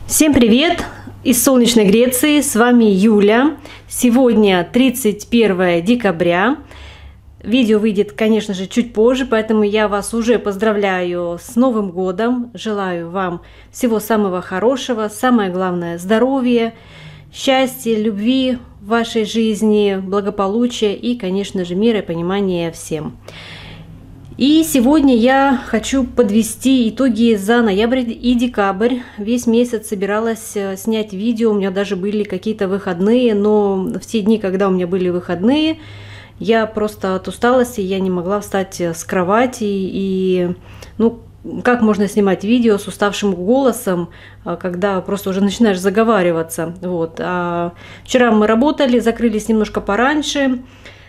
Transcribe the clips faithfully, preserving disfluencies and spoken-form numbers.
Всем привет из солнечной Греции, с вами Юля. Сегодня тридцать первое декабря. Видео выйдет, конечно же, чуть позже, поэтому я вас уже поздравляю с Новым годом. Желаю вам всего самого хорошего, самое главное здоровья, счастья, любви в вашей жизни, благополучия и, конечно же, мира и понимания всем. И сегодня я хочу подвести итоги за ноябрь и декабрь. Весь месяц собиралась снять видео, у меня даже были какие-то выходные, но в те дни, когда у меня были выходные, я просто от усталости, я не могла встать с кровати. И, ну, как можно снимать видео с уставшим голосом, когда просто уже начинаешь заговариваться. Вот. А вчера мы работали, закрылись немножко пораньше.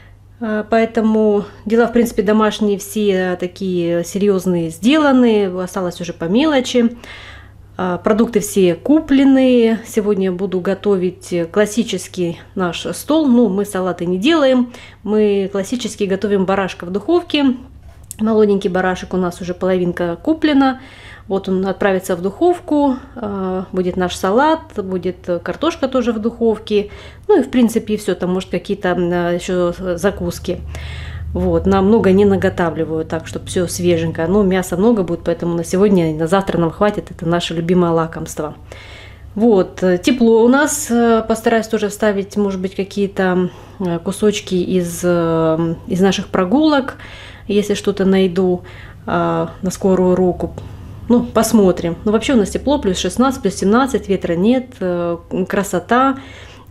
Поэтому дела, в принципе, домашние все такие серьезные сделаны, осталось уже по мелочи. Продукты все куплены. Сегодня буду готовить классический наш стол. Ну, мы салаты не делаем, мы классически готовим барашка в духовке. Молоденький барашек у нас уже половинка куплена. Вот он отправится в духовку, будет наш салат, будет картошка тоже в духовке. Ну и в принципе все, там может какие-то еще закуски. Вот, нам много не наготавливаю, так чтобы все свеженькое. Но мяса много будет, поэтому на сегодня и на завтра нам хватит. Это наше любимое лакомство. Вот, тепло у нас. Постараюсь тоже вставить, может быть, какие-то кусочки из, из наших прогулок, если что-то найду на скорую руку. Ну, посмотрим. Ну, вообще у нас тепло, плюс шестнадцать, плюс семнадцать, ветра нет, красота.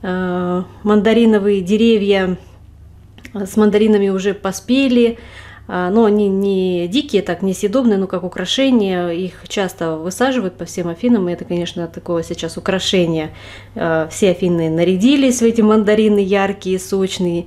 Мандариновые деревья с мандаринами уже поспели, но они не дикие, так, не съедобные, но как украшение. Их часто высаживают по всем Афинам, и это, конечно, такое сейчас украшение. Все Афины нарядились в эти мандарины яркие, сочные.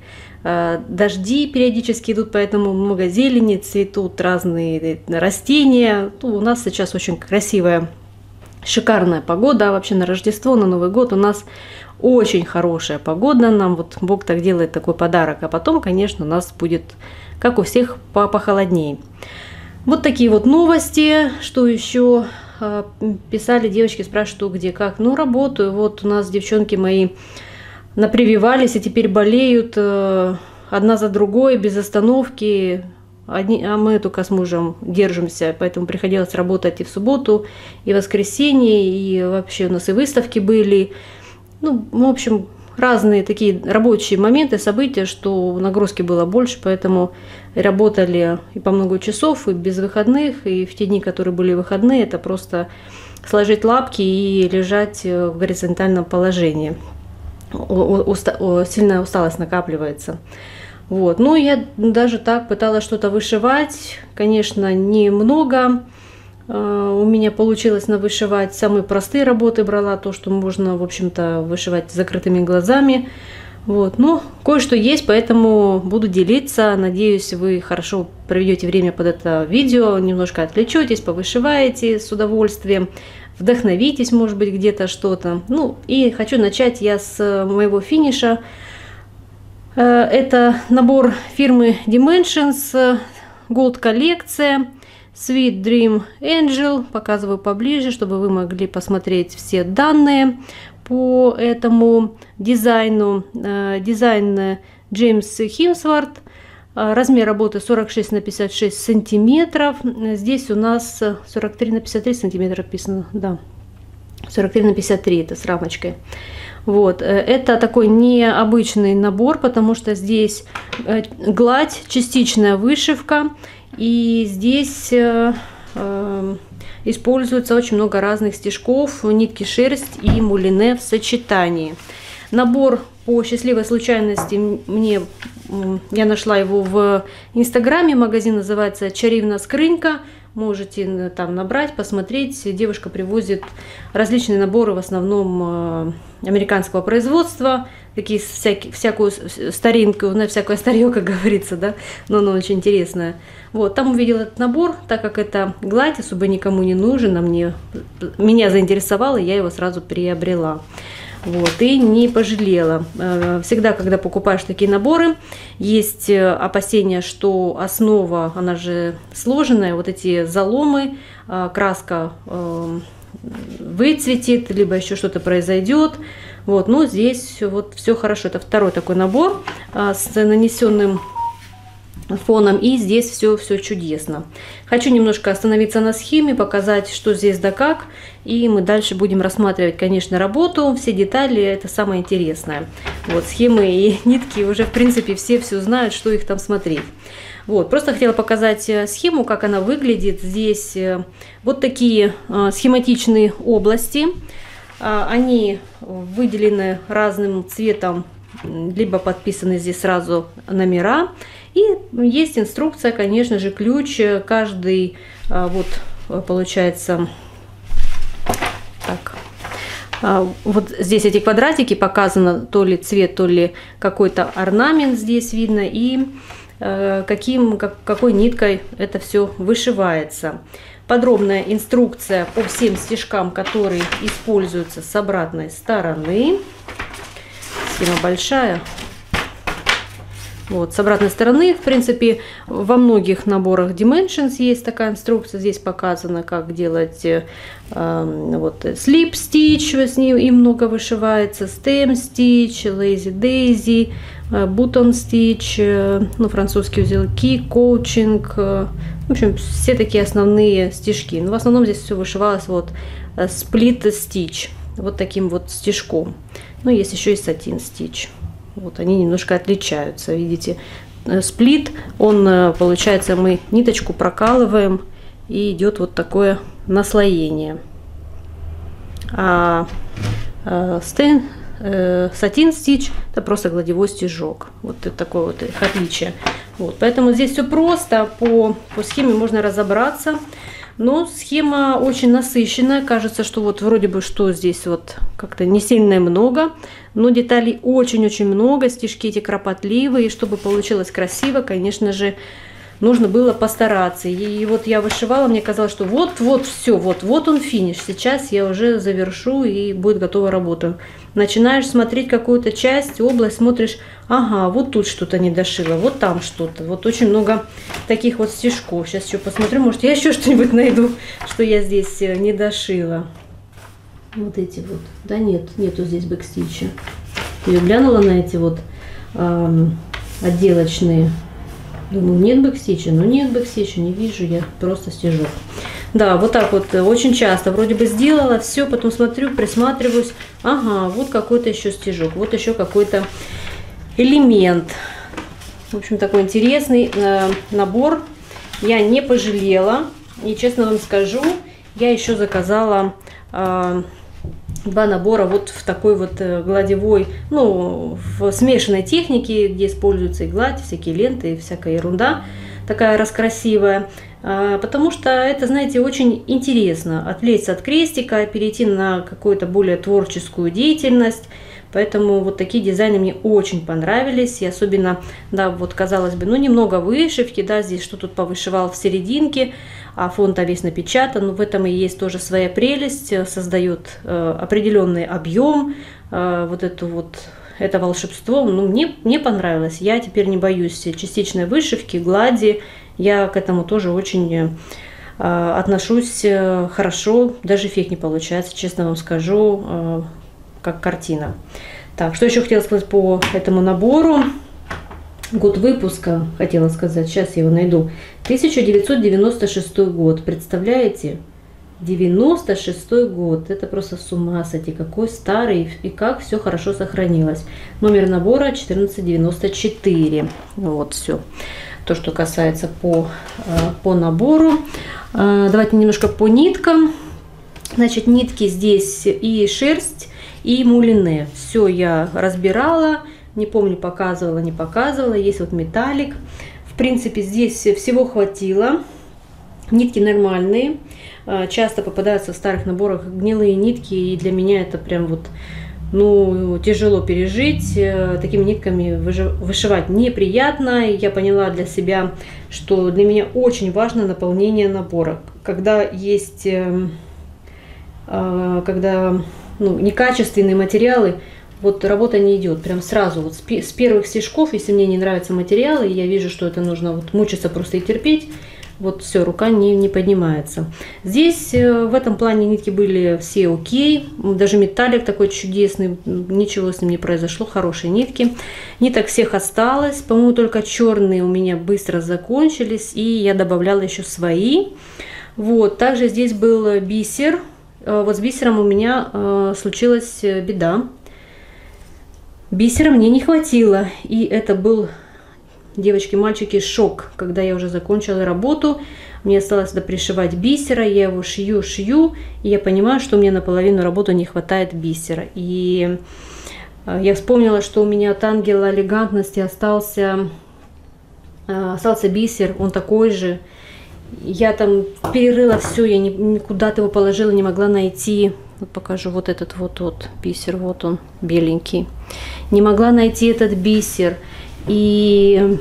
Дожди периодически идут, поэтому много зелени, цветут разные растения. Ну, у нас сейчас очень красивая, шикарная погода. Вообще на Рождество, на Новый год у нас очень хорошая погода. Нам вот Бог так делает такой подарок. А потом, конечно, у нас будет, как у всех, похолоднее. Вот такие вот новости. Что еще? Писали девочки, спрашивают, где, как. Ну, работаю. Вот у нас девчонки мои напрививались и теперь болеют э, одна за другой, без остановки. Одни, а мы только с мужем держимся, поэтому приходилось работать и в субботу, и в воскресенье, и вообще у нас и выставки были. Ну, в общем, разные такие рабочие моменты, события, что нагрузки было больше, поэтому работали и по много часов, и без выходных, и в те дни, которые были выходные, это просто сложить лапки и лежать в горизонтальном положении. Уста, сильная усталость накапливается. Вот. Ну, я даже так пыталась что-то вышивать. Конечно, немного у меня получилось навышивать. Самые простые работы брала, то, что можно, в общем-то, вышивать с закрытыми глазами. Вот. Ну, кое-что есть, поэтому буду делиться. Надеюсь, вы хорошо проведете время под это видео, немножко отвлечетесь, повышиваете с удовольствием. Вдохновитесь, может быть, где-то что-то. Ну, и хочу начать я с моего финиша. Это набор фирмы Dimensions, Gold коллекция, Sweet Dream Angel. Показываю поближе, чтобы вы могли посмотреть все данные по этому дизайну. Дизайн Джеймс Химсворт. Размер работы сорок шесть на пятьдесят шесть сантиметров. Здесь у нас сорок три на пятьдесят три сантиметра написано. Да, сорок три на пятьдесят три, это с рамочкой. Вот. Это такой необычный набор, потому что здесь гладь, частичная вышивка. И здесь э, э, используется очень много разных стежков, нитки шерсть и мулине в сочетании. Набор по счастливой случайности мне, я нашла его в Инстаграме, магазин называется «Чарівна скринька». Можете там набрать, посмотреть. Девушка привозит различные наборы, в основном американского производства, такие всякие, всякую старинку, на всякое старье, как говорится, да, но оно очень интересное. Вот, там увидела этот набор, так как это гладь особо никому не нужен, а мне, меня заинтересовало, я его сразу приобрела. Вот, и не пожалела. Всегда, когда покупаешь такие наборы, есть опасения, что основа, она же сложенная, вот эти заломы, краска выцветит, либо еще что-то произойдет. Вот, но здесь вот все хорошо. Это второй такой набор а, с нанесенным фоном, и здесь все все чудесно. Хочу немножко остановиться на схеме, показать, что здесь да как, и мы дальше будем рассматривать, конечно, работу, все детали, это самое интересное. Вот схемы и нитки уже, в принципе, все все знают, что их там смотреть. Вот, просто хотела показать схему, как она выглядит. Здесь вот такие схематичные области, они выделены разным цветом, либо подписаны здесь сразу номера. И есть инструкция, конечно же, ключ. Каждый, вот получается, так, вот здесь эти квадратики показано, то ли цвет, то ли какой-то орнамент здесь видно, и каким, как, какой ниткой это все вышивается. Подробная инструкция по всем стежкам, которые используются с обратной стороны. Схема большая. Вот, с обратной стороны, в принципе, во многих наборах Dimensions есть такая инструкция. Здесь показано, как делать э, вот, slip stitch, с ним и много вышивается, stem stitch, lazy daisy, э, button stitch, э, ну, французские узелки, coaching, э, в общем, все такие основные стежки. Но в основном здесь все вышивалось вот э, split stitch, вот таким вот стежком. Ну, есть еще и satin stitch. Вот они немножко отличаются, видите, сплит, он, получается, мы ниточку прокалываем, и идет вот такое наслоение. А, а стен, э, сатин стич это просто гладевой стежок. Вот это такое вот их отличие. Вот, поэтому здесь все просто, по, по схеме можно разобраться. Но схема очень насыщенная. Кажется, что вот вроде бы что здесь вот как-то не сильно много, но деталей очень-очень много, стежки эти кропотливые. И чтобы получилось красиво, конечно же, нужно было постараться. И вот я вышивала, мне казалось, что вот-вот все, вот-вот он финиш. Сейчас я уже завершу, и будет готова работа. Начинаешь смотреть какую-то часть, область, смотришь, ага, вот тут что-то не дошила, вот там что-то. Вот очень много таких вот стежков. Сейчас еще посмотрю, может, я еще что-нибудь найду, что я здесь не дошила. Вот эти вот. Да нет, нету здесь бэкстича. Я глянула на эти вот эм, отделочные. Думаю, нет бэкстича, но нет бэкстича, не вижу я, просто стежок. Да, вот так вот очень часто вроде бы сделала все, потом смотрю, присматриваюсь, ага, вот какой-то еще стежок, вот еще какой-то элемент. В общем, такой интересный э, набор. Я не пожалела, и честно вам скажу, я еще заказала э, два набора вот в такой вот гладевой, ну, в смешанной технике, где используется и гладь, всякие ленты, и всякая ерунда такая раскрасивая. Потому что это, знаете, очень интересно отвлечься от крестика, перейти на какую-то более творческую деятельность. Поэтому вот такие дизайны мне очень понравились. И особенно, да, вот казалось бы, ну немного вышивки, да, здесь что тут повышивал в серединке, а фон-то весь напечатан. Но в этом и есть тоже своя прелесть, создает э, определенный объем, э, вот эту вот, это волшебство. Ну, мне, мне понравилось. Я теперь не боюсь частичной вышивки, глади. Я к этому тоже очень э, отношусь э, хорошо. Даже эффект не получается, честно вам скажу, э, как картина. Так, что еще хотела сказать по этому набору? Год выпуска, хотела сказать, сейчас я его найду. тысяча девятьсот девяносто шестой год, представляете? девяносто шестой год, это просто с ума сойти, какой старый и как все хорошо сохранилось. Номер набора четырнадцать девяносто четыре. Вот все, то, что касается по, по набору. Давайте немножко по ниткам. Значит, нитки здесь и шерсть, и мулине. Все я разбирала. Не помню, показывала, не показывала. Есть вот металлик. В принципе, здесь всего хватило. Нитки нормальные. Часто попадаются в старых наборах гнилые нитки. И для меня это прям вот, ну, тяжело пережить. Такими нитками вышивать неприятно. Я поняла для себя, что для меня очень важно наполнение набора. Когда есть, когда, ну, некачественные материалы, вот работа не идет прям сразу, вот с первых стежков. Если мне не нравятся материалы, я вижу, что это нужно вот мучиться просто и терпеть, вот все, рука не, не поднимается. Здесь в этом плане нитки были все окей, даже металлик такой чудесный, ничего с ним не произошло, хорошие нитки. Ниток всех осталось, по-моему, только черные у меня быстро закончились, и я добавляла еще свои. Вот, также здесь был бисер, вот с бисером у меня э, случилась беда. Бисера мне не хватило, и это был, девочки, мальчики, шок, когда я уже закончила работу. Мне осталось допришивать бисера, я его шью, шью, и я понимаю, что мне наполовину работы не хватает бисера. И я вспомнила, что у меня от ангела элегантности остался, остался бисер, он такой же. Я там перерыла все, я никуда-то его положила, не могла найти. Вот покажу вот этот вот, вот бисер, вот он, беленький. Не могла найти этот бисер. И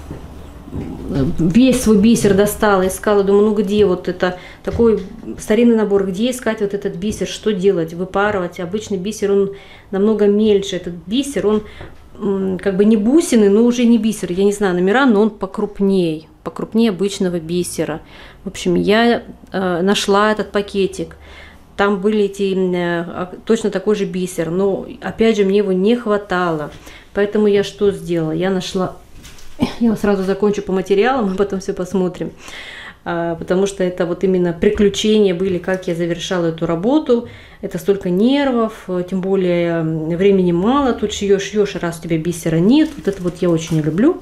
весь свой бисер достала, искала, думаю, ну где вот это, такой старинный набор, где искать вот этот бисер, что делать, выпарывать. Обычный бисер, он намного мельче, этот бисер, он как бы не бусины, но уже не бисер, я не знаю номера, но он покрупнее, покрупнее обычного бисера. В общем, я э, нашла этот пакетик. Там были эти, э, точно такой же бисер, но опять же мне его не хватало. Поэтому я что сделала? Я нашла, я сразу закончу по материалам, а потом все посмотрим. А, потому что это вот именно приключения были, как я завершала эту работу. Это столько нервов, тем более времени мало. Тут шьешь, шьешь, раз у тебя бисера нет. Вот это вот я очень люблю.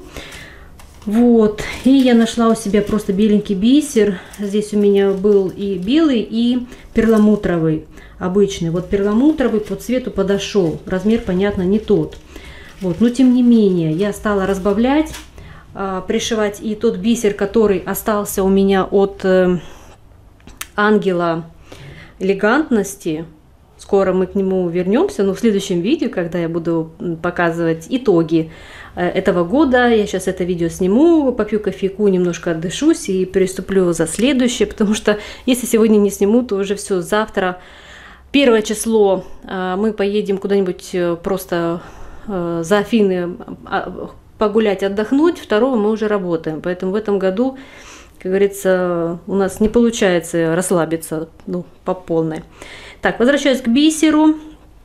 Вот, и я нашла у себя просто беленький бисер. Здесь у меня был и белый, и перламутровый, обычный. Вот перламутровый по цвету подошел, размер, понятно, не тот. Вот, но тем не менее, я стала разбавлять, а, пришивать и тот бисер, который остался у меня от э, ангела элегантности. Скоро мы к нему вернемся, но в следующем видео, когда я буду показывать итоги этого года, я сейчас это видео сниму, попью кофейку, немножко отдышусь и приступлю за следующее, потому что если сегодня не сниму, то уже все, завтра, первое число, мы поедем куда-нибудь просто за Афины погулять, отдохнуть, второго мы уже работаем, поэтому в этом году, как говорится, у нас не получается расслабиться, ну, по полной. Так, возвращаюсь к бисеру.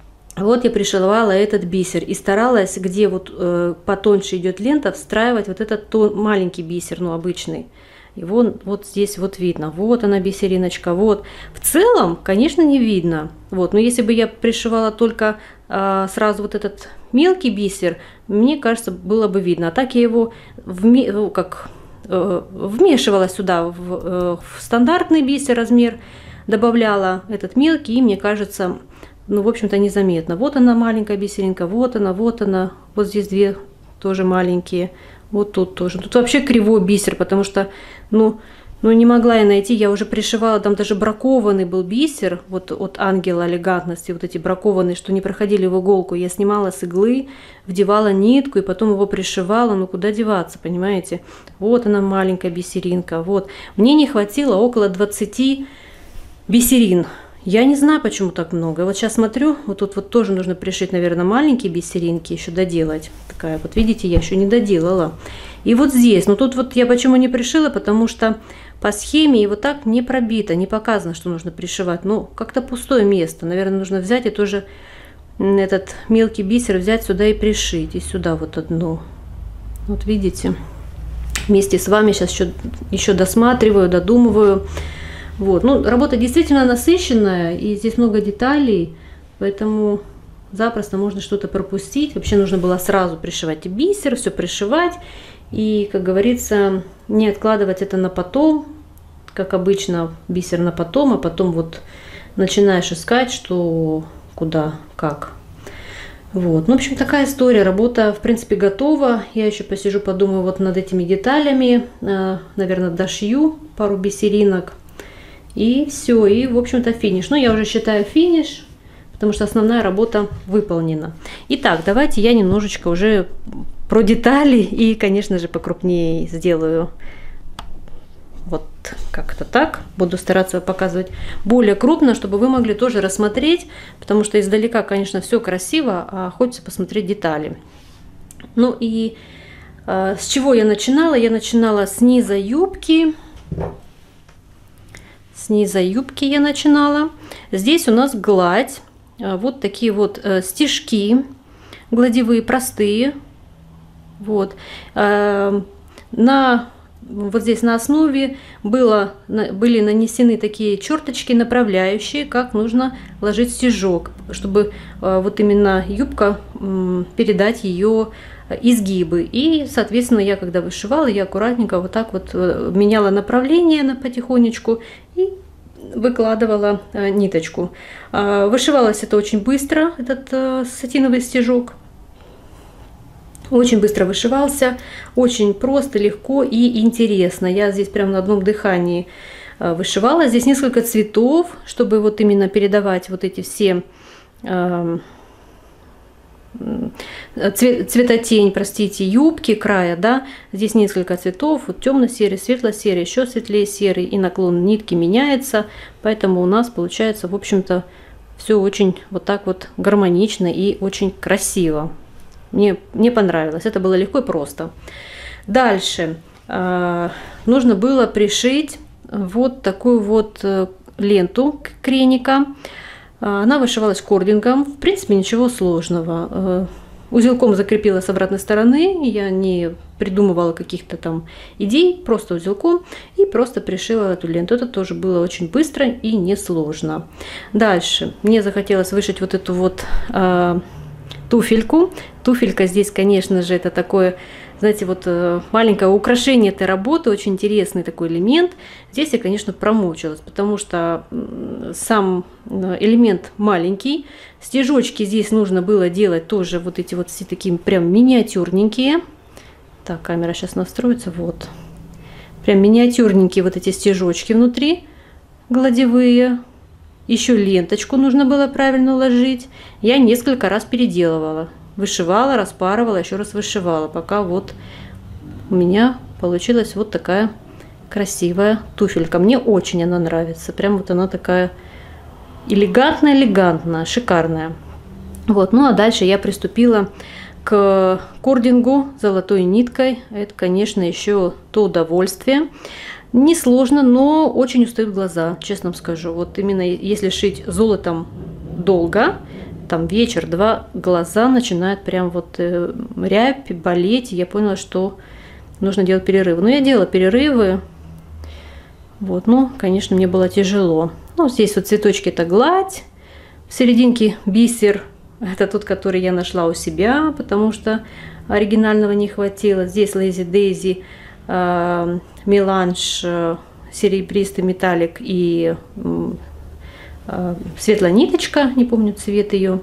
Вот я пришивала этот бисер и старалась, где вот э, потоньше идет лента, встраивать вот этот тон, маленький бисер, ну обычный. Его вот здесь вот видно. Вот она бисериночка. Вот. В целом, конечно, не видно. Вот. Но если бы я пришивала только э, сразу вот этот мелкий бисер, мне кажется, было бы видно. А так я его вме ну, как, э, вмешивала сюда в, э, в стандартный бисер размер, добавляла этот мелкий, и мне кажется, ну, в общем-то, незаметно. Вот она, маленькая бисеринка, вот она, вот она. Вот здесь две тоже маленькие. Вот тут тоже. Тут вообще кривой бисер, потому что, ну, ну не могла я найти. Я уже пришивала, там даже бракованный был бисер, вот от ангела элегантности, вот эти бракованные, что не проходили в иголку. Я снимала с иглы, вдевала нитку и потом его пришивала. Ну, куда деваться, понимаете? Вот она, маленькая бисеринка. Вот. Мне не хватило около двадцати бисерин. Я не знаю, почему так много. Вот сейчас смотрю, вот тут вот тоже нужно пришить, наверное, маленькие бисеринки, еще доделать. Такая вот, видите, я еще не доделала. И вот здесь, но тут вот я почему не пришила, потому что по схеме и вот так не пробито, не показано, что нужно пришивать. Ну, как-то пустое место. Наверное, нужно взять и тоже этот мелкий бисер взять сюда и пришить. И сюда вот одну. Вот видите, вместе с вами сейчас еще, еще досматриваю, додумываю. Вот. Ну, работа действительно насыщенная, и здесь много деталей, поэтому запросто можно что-то пропустить. Вообще нужно было сразу пришивать бисер, все пришивать, и, как говорится, не откладывать это на потом, как обычно, бисер на потом, а потом вот начинаешь искать, что, куда, как. Вот. Ну, в общем, такая история. Работа, в принципе, готова. Я еще посижу, подумаю вот над этими деталями, наверное, дошью пару бисеринок. И все, и, в общем-то, финиш. Ну, я уже считаю финиш, потому что основная работа выполнена. Итак, давайте я немножечко уже про детали и, конечно же, покрупнее сделаю. Вот как-то так. Буду стараться показывать более крупно, чтобы вы могли тоже рассмотреть, потому что издалека, конечно, все красиво, а хочется посмотреть детали. Ну и э, с чего я начинала? Я начинала с низа юбки. С низа юбки я начинала. Здесь у нас гладь. Вот такие вот стежки гладевые, простые. Вот. На, вот здесь на основе было, были нанесены такие черточки направляющие, как нужно ложить стежок, чтобы вот именно юбка передать ее изгибы. И, соответственно, я когда вышивала, я аккуратненько вот так вот меняла направление на потихонечку и выкладывала ниточку. Вышивалось это очень быстро, этот сатиновый стежок. Очень быстро вышивался, очень просто, легко и интересно. Я здесь прямо на одном дыхании вышивала. Здесь несколько цветов, чтобы вот именно передавать вот эти все цветотень, простите, юбки, края, да, здесь несколько цветов, вот темно-серый, светло-серый, еще светлее серый, и наклон нитки меняется, поэтому у нас получается, в общем-то, все очень вот так вот гармонично и очень красиво. Мне, мне понравилось, это было легко и просто. Дальше э, нужно было пришить вот такую вот ленту креника. Она вышивалась кордингом, в принципе, ничего сложного. Узелком закрепила с обратной стороны, я не придумывала каких-то там идей, просто узелком и просто пришила эту ленту. Это тоже было очень быстро и несложно. Дальше мне захотелось вышить вот эту вот э, туфельку. Туфелька здесь, конечно же, это такое, знаете, вот маленькое украшение этой работы, очень интересный такой элемент. Здесь я, конечно, промучилась, потому что сам элемент маленький. Стежочки здесь нужно было делать тоже вот эти вот все такие прям миниатюрненькие. Так, камера сейчас настроится, вот. Прям миниатюрненькие вот эти стежочки внутри, гладевые. Еще ленточку нужно было правильно уложить. Я несколько раз переделывала. Вышивала, распарывала, еще раз вышивала, пока вот у меня получилась вот такая красивая туфелька. Мне очень она нравится. Прям вот она такая элегантная-элегантная, шикарная. Вот, ну а дальше я приступила к кордингу золотой ниткой. Это, конечно, еще то удовольствие. Несложно, но очень устают глаза, честно скажу. Вот именно если шить золотом долго, там вечер-два, глаза начинают прям вот э, рябь, болеть. И я поняла, что нужно делать перерывы. Но я делала перерывы. Вот, ну, конечно, мне было тяжело. Ну, здесь вот цветочки — это гладь. В серединке бисер. Это тот, который я нашла у себя, потому что оригинального не хватило. Здесь Lazy Daisy, э, меланж, э, серебристый металлик и э, светлая ниточка, не помню цвет ее.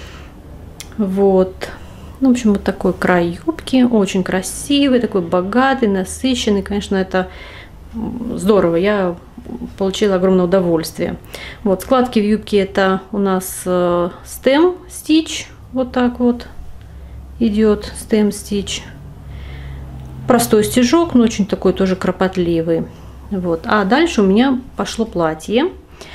Вот. Ну, в общем, вот такой край юбки. Очень красивый, такой богатый, насыщенный. Конечно, это здорово. Я получила огромное удовольствие. Вот, складки в юбке — это у нас stem stitch. Вот так вот идет stem stitch. Простой стежок, но очень такой тоже кропотливый. Вот. А дальше у меня пошло платье.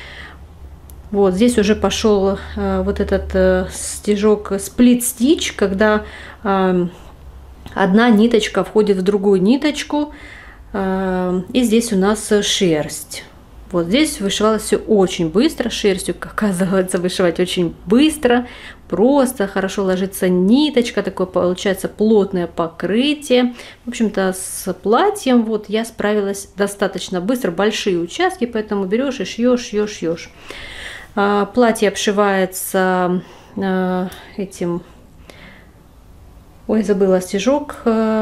Вот здесь уже пошел э, вот этот э, стежок split stitch, когда э, одна ниточка входит в другую ниточку. Э, и здесь у нас шерсть. Вот здесь вышивалось все очень быстро. Шерстью, оказывается, вышивать очень быстро. Просто хорошо ложится ниточка. Такое получается плотное покрытие. В общем-то, с платьем вот я справилась достаточно быстро. Большие участки, поэтому берешь и шьешь, шьешь, шьешь. Платье обшивается этим... Ой, забыла стежок.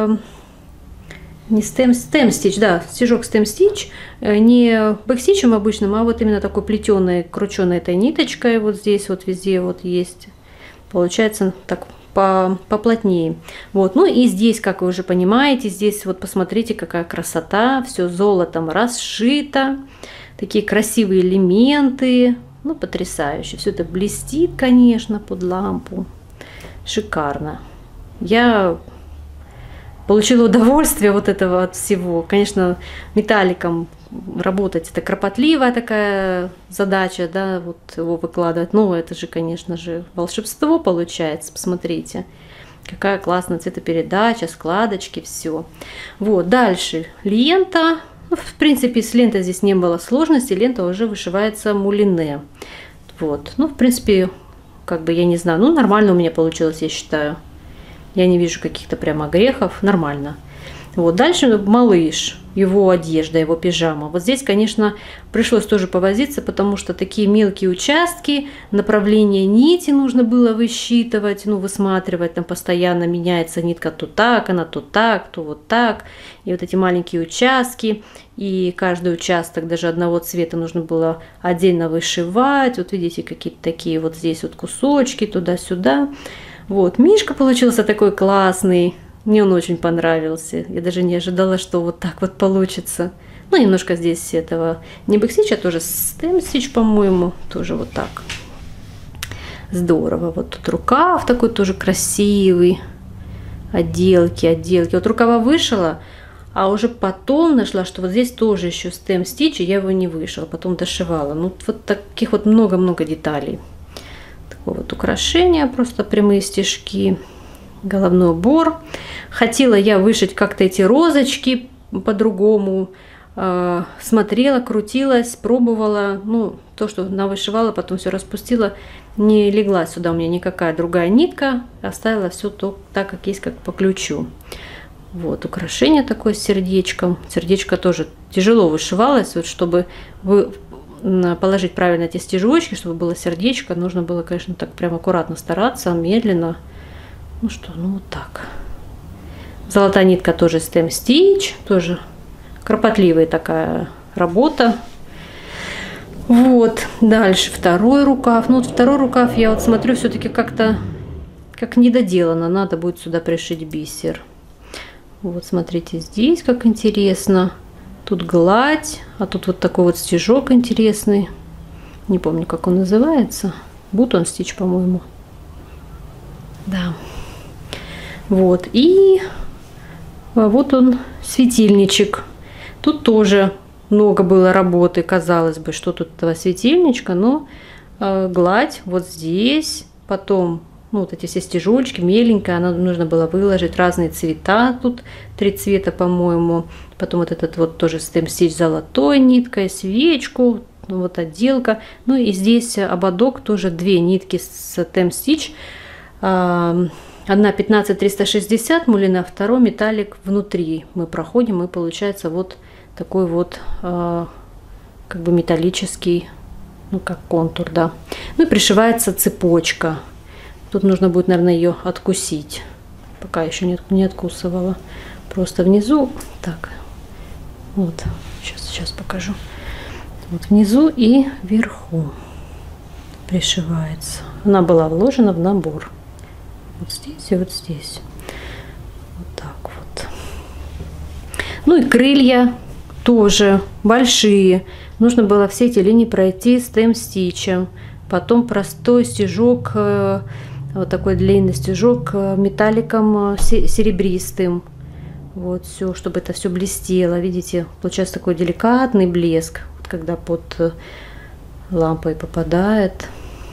Не stem, stem stitch, да, стежок stem stitch, не бэкстичем обычным, а вот именно такой плетеной, крученой этой ниточкой. Вот здесь вот везде вот есть. Получается так по, поплотнее. Вот, ну и здесь, как вы уже понимаете, здесь вот посмотрите, какая красота. Все золотом расшито. Такие красивые элементы. Ну, потрясающе. Все это блестит, конечно, под лампу. Шикарно. Я получила удовольствие вот этого от всего. Конечно, металликом работать — это кропотливая такая задача, да, вот его выкладывать. Но это же, конечно же, волшебство получается. Посмотрите, какая классная цветопередача, складочки, все. Вот, дальше лента. Ну, в принципе, с лентой здесь не было сложности, лента уже вышивается мулине. Вот, ну, в принципе, как бы, я не знаю, ну, нормально у меня получилось, я считаю. Я не вижу каких-то прямо грехов, нормально. Вот, дальше малыш, его одежда, его пижама. Вот здесь, конечно, пришлось тоже повозиться, потому что такие мелкие участки, направление нити нужно было высчитывать, ну, высматривать, там постоянно меняется нитка то так, она то так, то вот так. И вот эти маленькие участки, и каждый участок даже одного цвета нужно было отдельно вышивать. Вот видите, какие-то такие вот здесь вот кусочки туда-сюда. Вот, мишка получился такой классный. Мне он очень понравился. Я даже не ожидала, что вот так вот получится. Ну, немножко здесь этого не бэкстич, а тоже стем-стич, по-моему. Тоже вот так. Здорово. Вот тут рукав такой тоже красивый. Отделки, отделки. Вот рукава вышила, а уже потом нашла, что вот здесь тоже еще стем-стич, и я его не вышила. Потом дошивала. Ну, вот таких вот много-много деталей. Такое вот украшение, просто прямые стежки. Головной убор. Хотела я вышить как-то эти розочки по-другому. Э, смотрела, крутилась, пробовала. Ну, то, что навышивала, потом все распустила. Не легла сюда у меня никакая другая нитка. Оставила все то, так, как есть, как по ключу. Вот, украшение такое с сердечком. Сердечко тоже тяжело вышивалось. Вот, чтобы вы положить правильно эти стежочки, чтобы было сердечко, нужно было, конечно, так прям аккуратно стараться, медленно. Ну что, ну вот так. Золотая нитка тоже стем-стич, тоже кропотливая такая работа. Вот, дальше второй рукав. Ну вот второй рукав я вот смотрю все-таки как-то как недоделано. Надо будет сюда пришить бисер. Вот смотрите здесь, как интересно. Тут гладь, а тут вот такой вот стежок интересный. Не помню, как он называется. Бутон стич, по-моему. Да. Вот, и вот он, светильничек. Тут тоже много было работы, казалось бы, что тут этого светильничка, но э, гладь вот здесь, потом, ну, вот эти все стежочки, меленькая, она нужно было выложить, разные цвета, тут три цвета, по-моему, потом вот этот вот тоже стем-стич золотой ниткой, свечку, ну, вот отделка, ну и здесь ободок, тоже две нитки с стем-стич, э, одна пятнадцать триста шестьдесят мулина, второй металлик внутри мы проходим, и получается вот такой вот э, как бы металлический, ну как контур, да. Ну и пришивается цепочка. Тут нужно будет, наверное, ее откусить. Пока еще не, не откусывала. Просто внизу, так, вот, сейчас, сейчас покажу. Вот внизу и вверху пришивается. Она была вложена в набор. Вот здесь и вот здесь. Вот так вот. Ну и крылья тоже большие. Нужно было все эти линии пройти стем-стичем. Потом простой стежок, вот такой длинный стежок металликом серебристым. Вот все, чтобы это все блестело. Видите, получается такой деликатный блеск, вот когда под лампой попадает.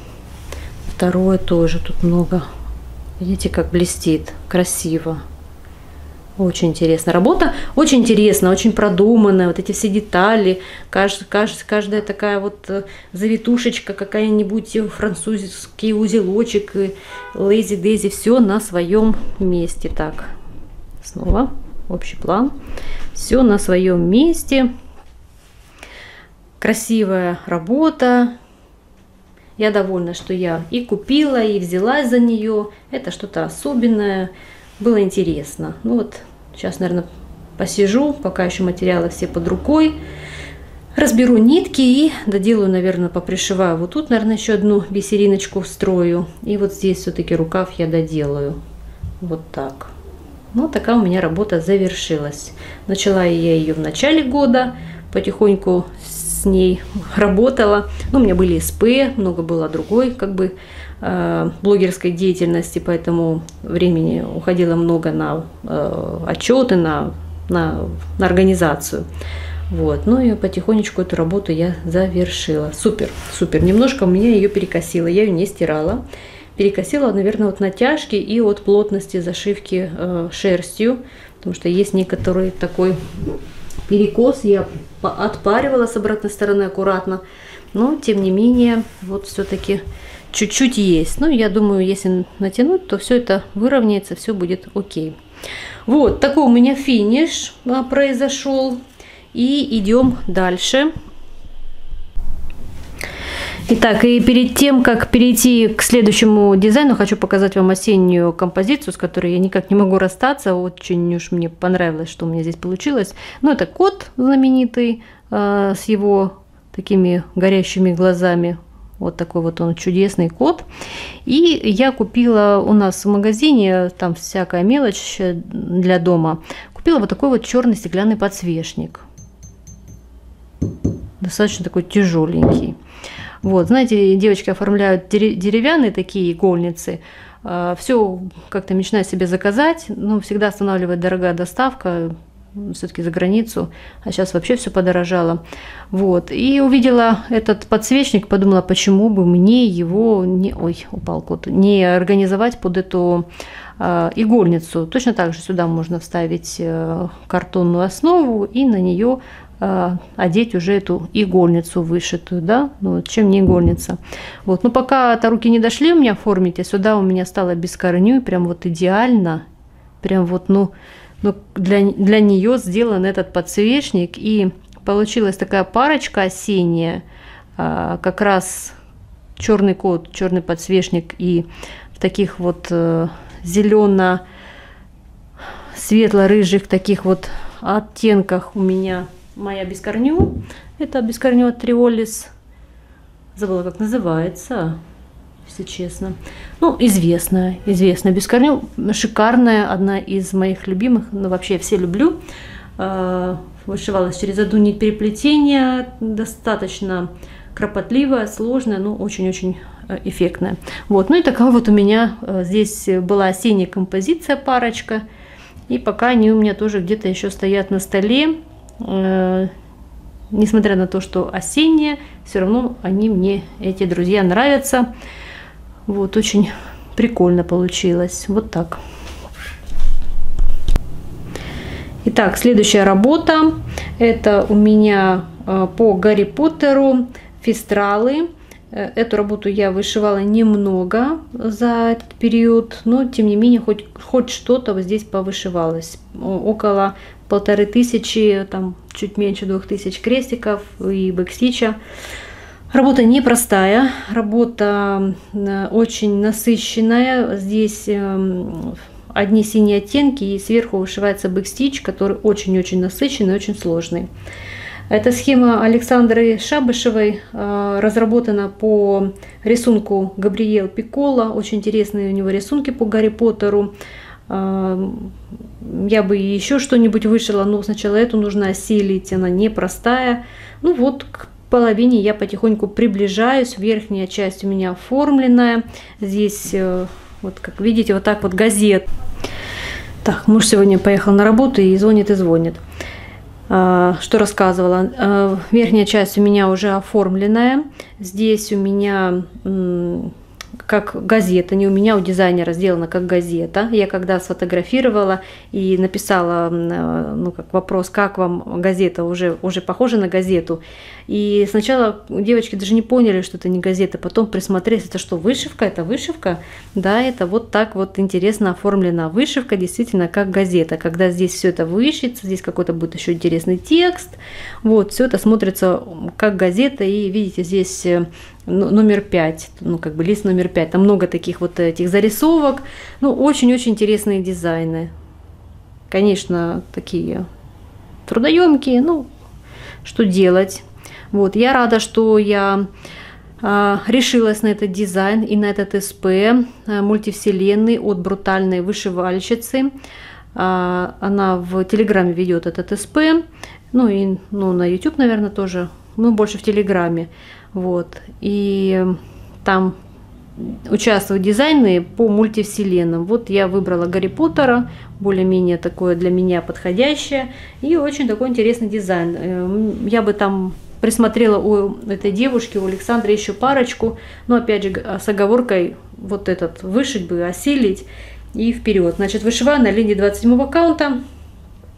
Второе тоже тут много. Видите, как блестит, красиво. Очень интересно. Работа очень интересная, очень продуманная. Вот эти все детали. Кажд, кажд, каждая такая вот завитушечка, какая-нибудь французский узелочек, лейзи-дейзи. Все на своем месте. Так, снова общий план. Все на своем месте. Красивая работа. Я довольна, что я и купила, и взялась за нее. Это что-то особенное. Было интересно. Ну вот, сейчас, наверное, посижу, пока еще материалы все под рукой. Разберу нитки и доделаю, наверное, попришиваю. Вот тут, наверное, еще одну бисериночку встрою. И вот здесь все-таки рукав я доделаю. Вот так. Ну, такая у меня работа завершилась. Начала я ее в начале года. Потихоньку с ней работала. Ну, у меня были СП, много было другой, как бы, э, блогерской деятельности, поэтому времени уходило много на э, отчеты, на, на, на организацию. Вот. Ну и потихонечку эту работу я завершила. Супер, супер. Немножко у меня ее перекосило, я ее не стирала. Перекосила, наверное, от натяжки и от плотности зашивки э, шерстью, потому что есть некоторый такой перекос, я отпаривала с обратной стороны аккуратно, но тем не менее, вот все-таки чуть-чуть есть. Ну, я думаю, если натянуть, то все это выровняется, все будет окей. Вот такой у меня финиш произошел. И идем дальше. Итак, и перед тем, как перейти к следующему дизайну, хочу показать вам осеннюю композицию, с которой я никак не могу расстаться. Очень уж мне понравилось, что у меня здесь получилось. Ну, это кот знаменитый, э, с его такими горящими глазами. Вот такой вот он чудесный кот. И я купила у нас в магазине, там всякая мелочь для дома, купила вот такой вот черный стеклянный подсвечник. Достаточно такой тяжеленький. Вот, знаете, девочки оформляют деревянные такие игольницы. Все как-то мечтаю себе заказать, но всегда останавливает дорогая доставка, все-таки за границу, а сейчас вообще все подорожало. Вот, и увидела этот подсвечник, подумала, почему бы мне его не, ой, упал кот, не организовать под эту э, игольницу. Точно так же сюда можно вставить э, картонную основу и на нее одеть уже эту игольницу вышитую, да, ну, чем не игольница. Вот, но пока это руки не дошли у меня оформить, а сюда у меня стало без корню, прям вот идеально, прям вот, ну, ну для, для нее сделан этот подсвечник, и получилась такая парочка осенняя, а, как раз черный кот, черный подсвечник и в таких вот э, зелено светло-рыжих таких вот оттенках у меня моя бескорню. Это бескорню от Триолис. Забыла, как называется, если честно. Ну, известная, известная бескорню. Шикарная, одна из моих любимых. Ну, вообще, я все люблю. Вышивалась через одну нить переплетения. Достаточно кропотливая, сложная, но очень-очень эффектная. Вот. Ну и такая вот у меня здесь была осенняя композиция, парочка. И пока они у меня тоже где-то еще стоят на столе. Несмотря на то, что осенние, все равно они мне, эти друзья, нравятся. Вот, очень прикольно получилось. Вот так. Итак, следующая работа. Это у меня по Гарри Поттеру фистралы. Эту работу я вышивала немного за этот период, но тем не менее хоть, хоть что-то вот здесь повышивалось. Около полторы тысячи, там чуть меньше двух тысяч крестиков и бэкстича. Работа непростая, работа очень насыщенная. Здесь одни синие оттенки и сверху вышивается бэкстич, который очень-очень насыщенный, очень сложный. Эта схема Александры Шабышевой э, разработана по рисунку Габриэль Пикколо. Очень интересные у него рисунки по Гарри Поттеру. Э, я бы еще что-нибудь вышила, но сначала эту нужно осилить, она непростая. Ну вот, к половине я потихоньку приближаюсь. Верхняя часть у меня оформленная. Здесь, э, вот как видите, вот так вот газет. Так, муж сегодня поехал на работу и звонит и звонит. Что рассказывала. Верхняя часть у меня уже оформленная. Здесь у меня как газета, не у меня, у дизайнера сделана как газета. Я когда сфотографировала и написала, ну, как вопрос, как вам газета, уже, уже похожа на газету. И сначала девочки даже не поняли, что это не газета, потом присмотрелись, это что, вышивка? Это вышивка? Да, это вот так вот интересно оформлена вышивка, действительно как газета. Когда здесь все это вышьется, здесь какой-то будет еще интересный текст. Вот, все это смотрится как газета, и видите, здесь номер пять, ну как бы лист номер пять, там много таких вот этих зарисовок, ну очень-очень интересные дизайны, конечно, такие трудоемкие, ну что делать. Вот, я рада, что я э, решилась на этот дизайн и на этот СП э, мультивселенной от брутальной вышивальщицы. Э, она в Телеграме ведет этот СП, ну и ну, на YouTube, наверное, тоже, ну больше в Телеграме. Вот, и там участвуют дизайны по мультивселенным. Вот я выбрала Гарри Поттера, более-менее такое для меня подходящее, и очень такой интересный дизайн. Я бы там присмотрела у этой девушки, у Александры, еще парочку, но опять же с оговоркой вот этот вышить бы, осилить и вперед. Значит, вышиваю на линии двадцать седьмого каунта.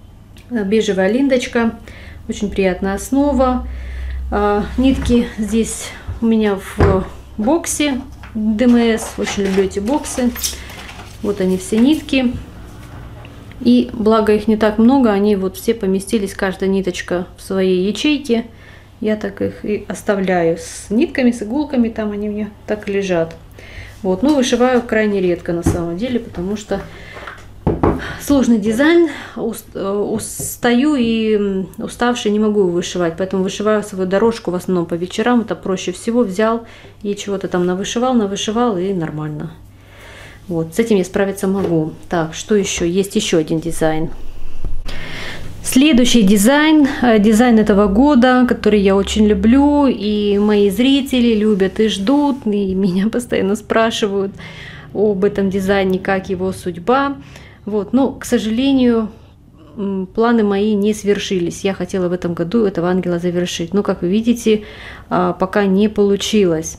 бежевая линдочка, очень приятная основа. Нитки здесь у меня в боксе дэ эм эс, очень люблю эти боксы. Вот они все нитки. И благо их не так много, они вот все поместились, каждая ниточка в своей ячейке. Я так их и оставляю с нитками, с иголками, там они у меня так лежат. Вот, но вышиваю крайне редко на самом деле, потому что сложный дизайн, устаю и уставший не могу вышивать, поэтому вышиваю свою дорожку в основном по вечерам, это проще всего, взял и чего-то там навышивал, навышивал и нормально. Вот, с этим я справиться могу. Так, что еще? Есть еще один дизайн. Следующий дизайн, дизайн этого года, который я очень люблю, и мои зрители любят и ждут, и меня постоянно спрашивают об этом дизайне, как его судьба. Вот, но, к сожалению, планы мои не свершились. Я хотела в этом году этого ангела завершить, но, как вы видите, пока не получилось.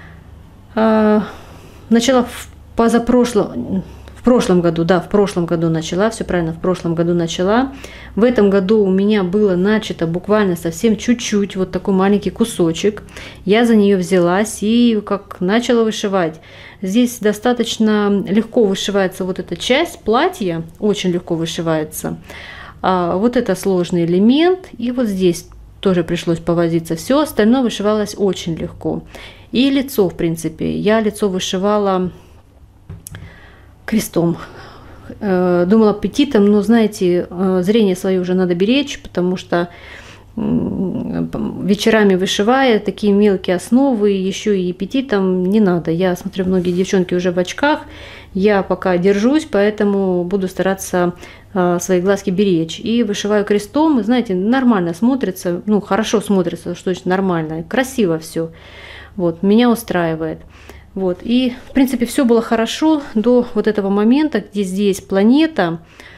Начала в позапрошлом, в прошлом году, да, в прошлом году начала, все правильно, в прошлом году начала. В этом году у меня было начато буквально совсем чуть-чуть, вот такой маленький кусочек. Я за нее взялась и как начала вышивать. Здесь достаточно легко вышивается вот эта часть платья, очень легко вышивается. А вот это сложный элемент, и вот здесь тоже пришлось повозиться. Все остальное вышивалось очень легко. И лицо, в принципе, я лицо вышивала крестом. Думала петитом, но, знаете, зрение свое уже надо беречь, потому что вечерами вышивая такие мелкие основы, еще и петитом не надо. Я смотрю, многие девчонки уже в очках, я пока держусь, поэтому буду стараться свои глазки беречь. И вышиваю крестом, и, знаете, нормально смотрится, ну, хорошо смотрится, что значит нормально, красиво все. Вот, меня устраивает. Вот, и, в принципе, все было хорошо до вот этого момента, где здесь планета,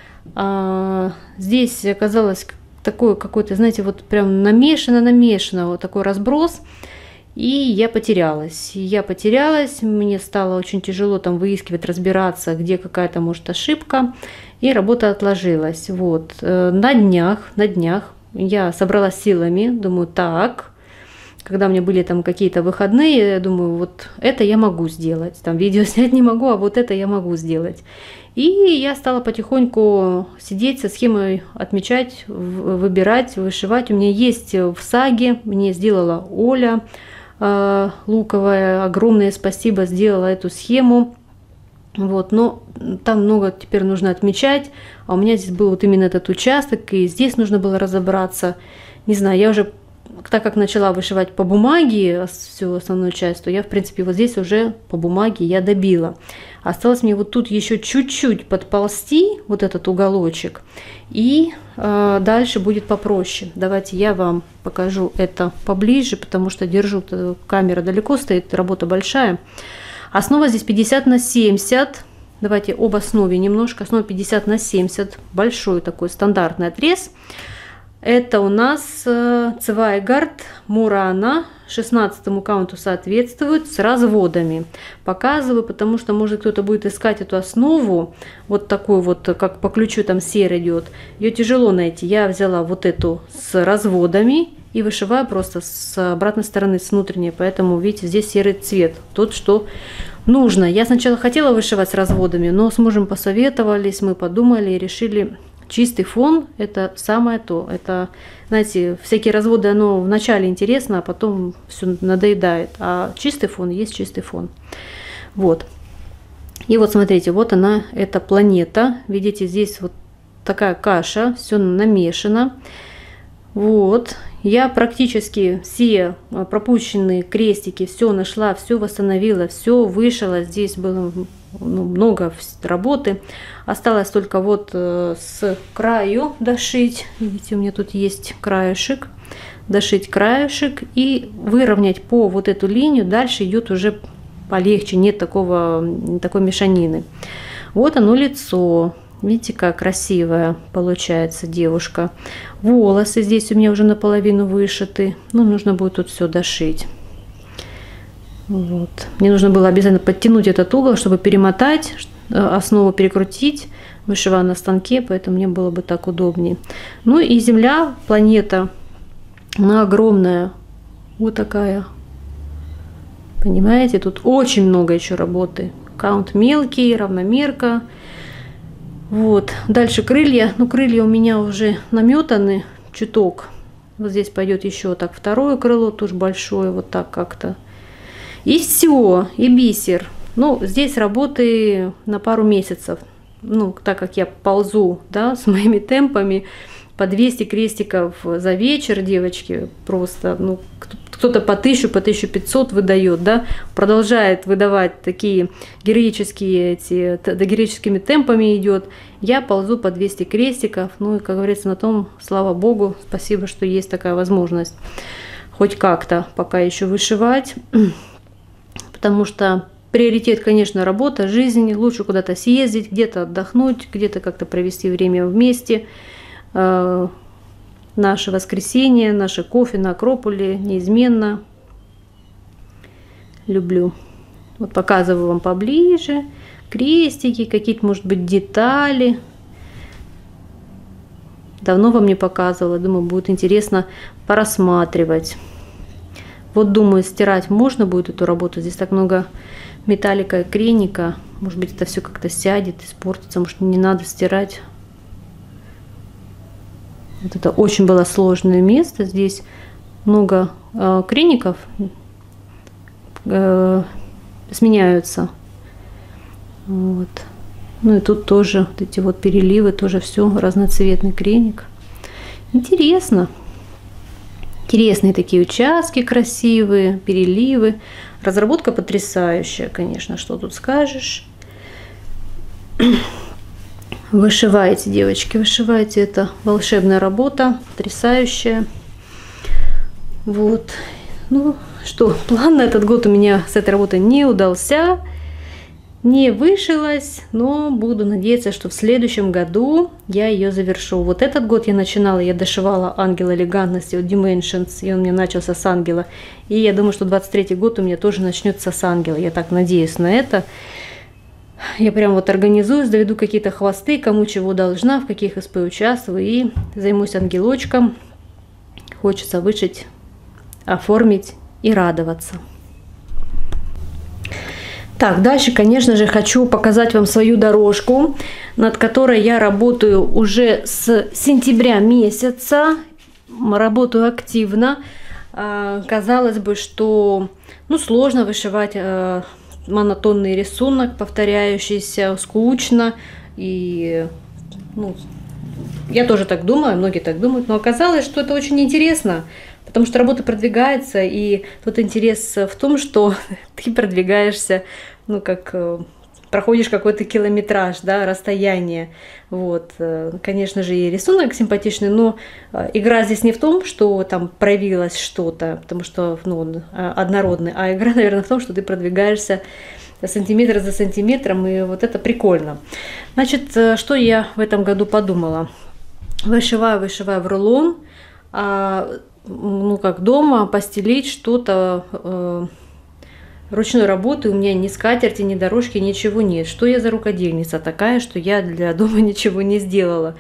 а здесь оказалось такое какое-то, знаете, вот прям намешано-намешано, вот такой разброс, и я потерялась. Я потерялась, мне стало очень тяжело там выискивать, разбираться, где какая-то, может, ошибка, и работа отложилась. Вот, на днях, на днях я собралась силами, думаю, так... Когда у меня были там какие-то выходные, я думаю, вот это я могу сделать. Там видео снять не могу, а вот это я могу сделать. И я стала потихоньку сидеть со схемой, отмечать, выбирать, вышивать. У меня есть в саге, мне сделала Оля э, Луковая. Огромное спасибо, сделала эту схему. Вот, но там много теперь нужно отмечать. А у меня здесь был вот именно этот участок, и здесь нужно было разобраться. Не знаю, я уже... Так как начала вышивать по бумаге всю основную часть, то я, в принципе, вот здесь уже по бумаге я добила. Осталось мне вот тут еще чуть-чуть подползти, вот этот уголочек, и э, дальше будет попроще. Давайте я вам покажу это поближе, потому что держу, камера далеко стоит, работа большая. Основа здесь пятьдесят на семьдесят. Давайте об основе немножко. Основа пятьдесят на семьдесят. Большой такой стандартный отрез. Это у нас Цвайгард Мурана, шестнадцатому каунту соответствует, с разводами. Показываю, потому что, может, кто-то будет искать эту основу, вот такую вот, как по ключу там серый идет. Ее тяжело найти. Я взяла вот эту с разводами и вышиваю просто с обратной стороны, с внутренней. Поэтому, видите, здесь серый цвет, тот, что нужно. Я сначала хотела вышивать с разводами, но с мужем посоветовались, мы подумали и решили... Чистый фон – это самое то. Это, знаете, всякие разводы, оно вначале интересно, а потом все надоедает. А чистый фон есть чистый фон. Вот. И вот смотрите, вот она, эта планета. Видите, здесь вот такая каша, все намешано. Вот. Я практически все пропущенные крестики, все нашла, все восстановила, все вышила. Здесь было ну, много работы. Осталось только вот э, с краю дошить. Видите, у меня тут есть краешек. Дошить краешек и выровнять по вот эту линию. Дальше идет уже полегче, нет такого, такой мешанины. Вот оно лицо. Видите, как красивая получается девушка. Волосы здесь у меня уже наполовину вышиты. Ну, нужно будет тут все дошить. Вот. Мне нужно было обязательно подтянуть этот угол, чтобы перемотать, основу перекрутить, вышиваю на станке, поэтому мне было бы так удобнее. Ну и Земля, планета, она огромная, вот такая. Понимаете, тут очень много еще работы. Каунт мелкий, равномерка. Вот. Дальше крылья. Ну, крылья у меня уже наметаны чуток. Вот здесь пойдет еще так второе крыло, тоже большое, вот так как-то. И все, и бисер. Ну, здесь работы на пару месяцев. Ну, так как я ползу, да, с моими темпами, по двести крестиков за вечер, девочки, просто, ну, кто-то по тысячу, по тысяче пятьсот выдает, да, продолжает выдавать такие героические, эти, да, героическими темпами идет. Я ползу по двести крестиков, ну, и, как говорится, на том, слава богу, спасибо, что есть такая возможность хоть как-то пока еще вышивать, потому что приоритет, конечно, работа, жизнь, лучше куда-то съездить, где-то отдохнуть, где-то как-то провести время вместе. Наше воскресенье, наше кофе на Акрополе неизменно. Люблю. Вот показываю вам поближе. Крестики, какие-то, может быть, детали. Давно вам не показывала. Думаю, будет интересно порассматривать. Вот думаю, стирать можно будет эту работу. Здесь так много металлика и креника. Может быть, это все как-то сядет, испортится. Может, не надо стирать. Вот это очень было сложное место. Здесь много э, креников э, сменяются. Вот. Ну и тут тоже вот эти вот переливы, тоже все разноцветный креник. Интересно. Интересные такие участки красивые, переливы. Разработка потрясающая, конечно, что тут скажешь. Вышивайте, девочки, вышивайте. Это волшебная работа, потрясающая. Вот. Ну что, план на этот год у меня с этой работой не удался, не вышилась, но буду надеяться, что в следующем году я ее завершу. Вот этот год я начинала, я дошивала ангела элегантности от Dimensions, и он мне начался с ангела. И я думаю, что двадцать третий год у меня тоже начнется с ангела. Я так надеюсь на это. Я прям вот организуюсь, доведу какие-то хвосты, кому чего должна, в каких СП участвую, и займусь ангелочком. Хочется вышить, оформить и радоваться. Так, дальше, конечно же, хочу показать вам свою дорожку, над которой я работаю уже с сентября месяца. Работаю активно. Казалось бы, что ну, сложно вышивать монотонный рисунок, повторяющийся, скучно. И ну, я тоже так думаю, многие так думают, но оказалось, что это очень интересно, потому что работа продвигается, и тут интерес в том, что ты продвигаешься, ну, как проходишь какой-то километраж, да, расстояние. Вот. Конечно же, и рисунок симпатичный, но игра здесь не в том, что там проявилось что-то, потому что ну, однородный, а игра, наверное, в том, что ты продвигаешься сантиметр за сантиметром, и вот это прикольно. Значит, что я в этом году подумала? Вышиваю, вышиваю в рулон, а, ну, как дома, постелить что-то э, ручной работы. У меня ни скатерти, ни дорожки, ничего нет. Что я за рукодельница такая, что я для дома ничего не сделала.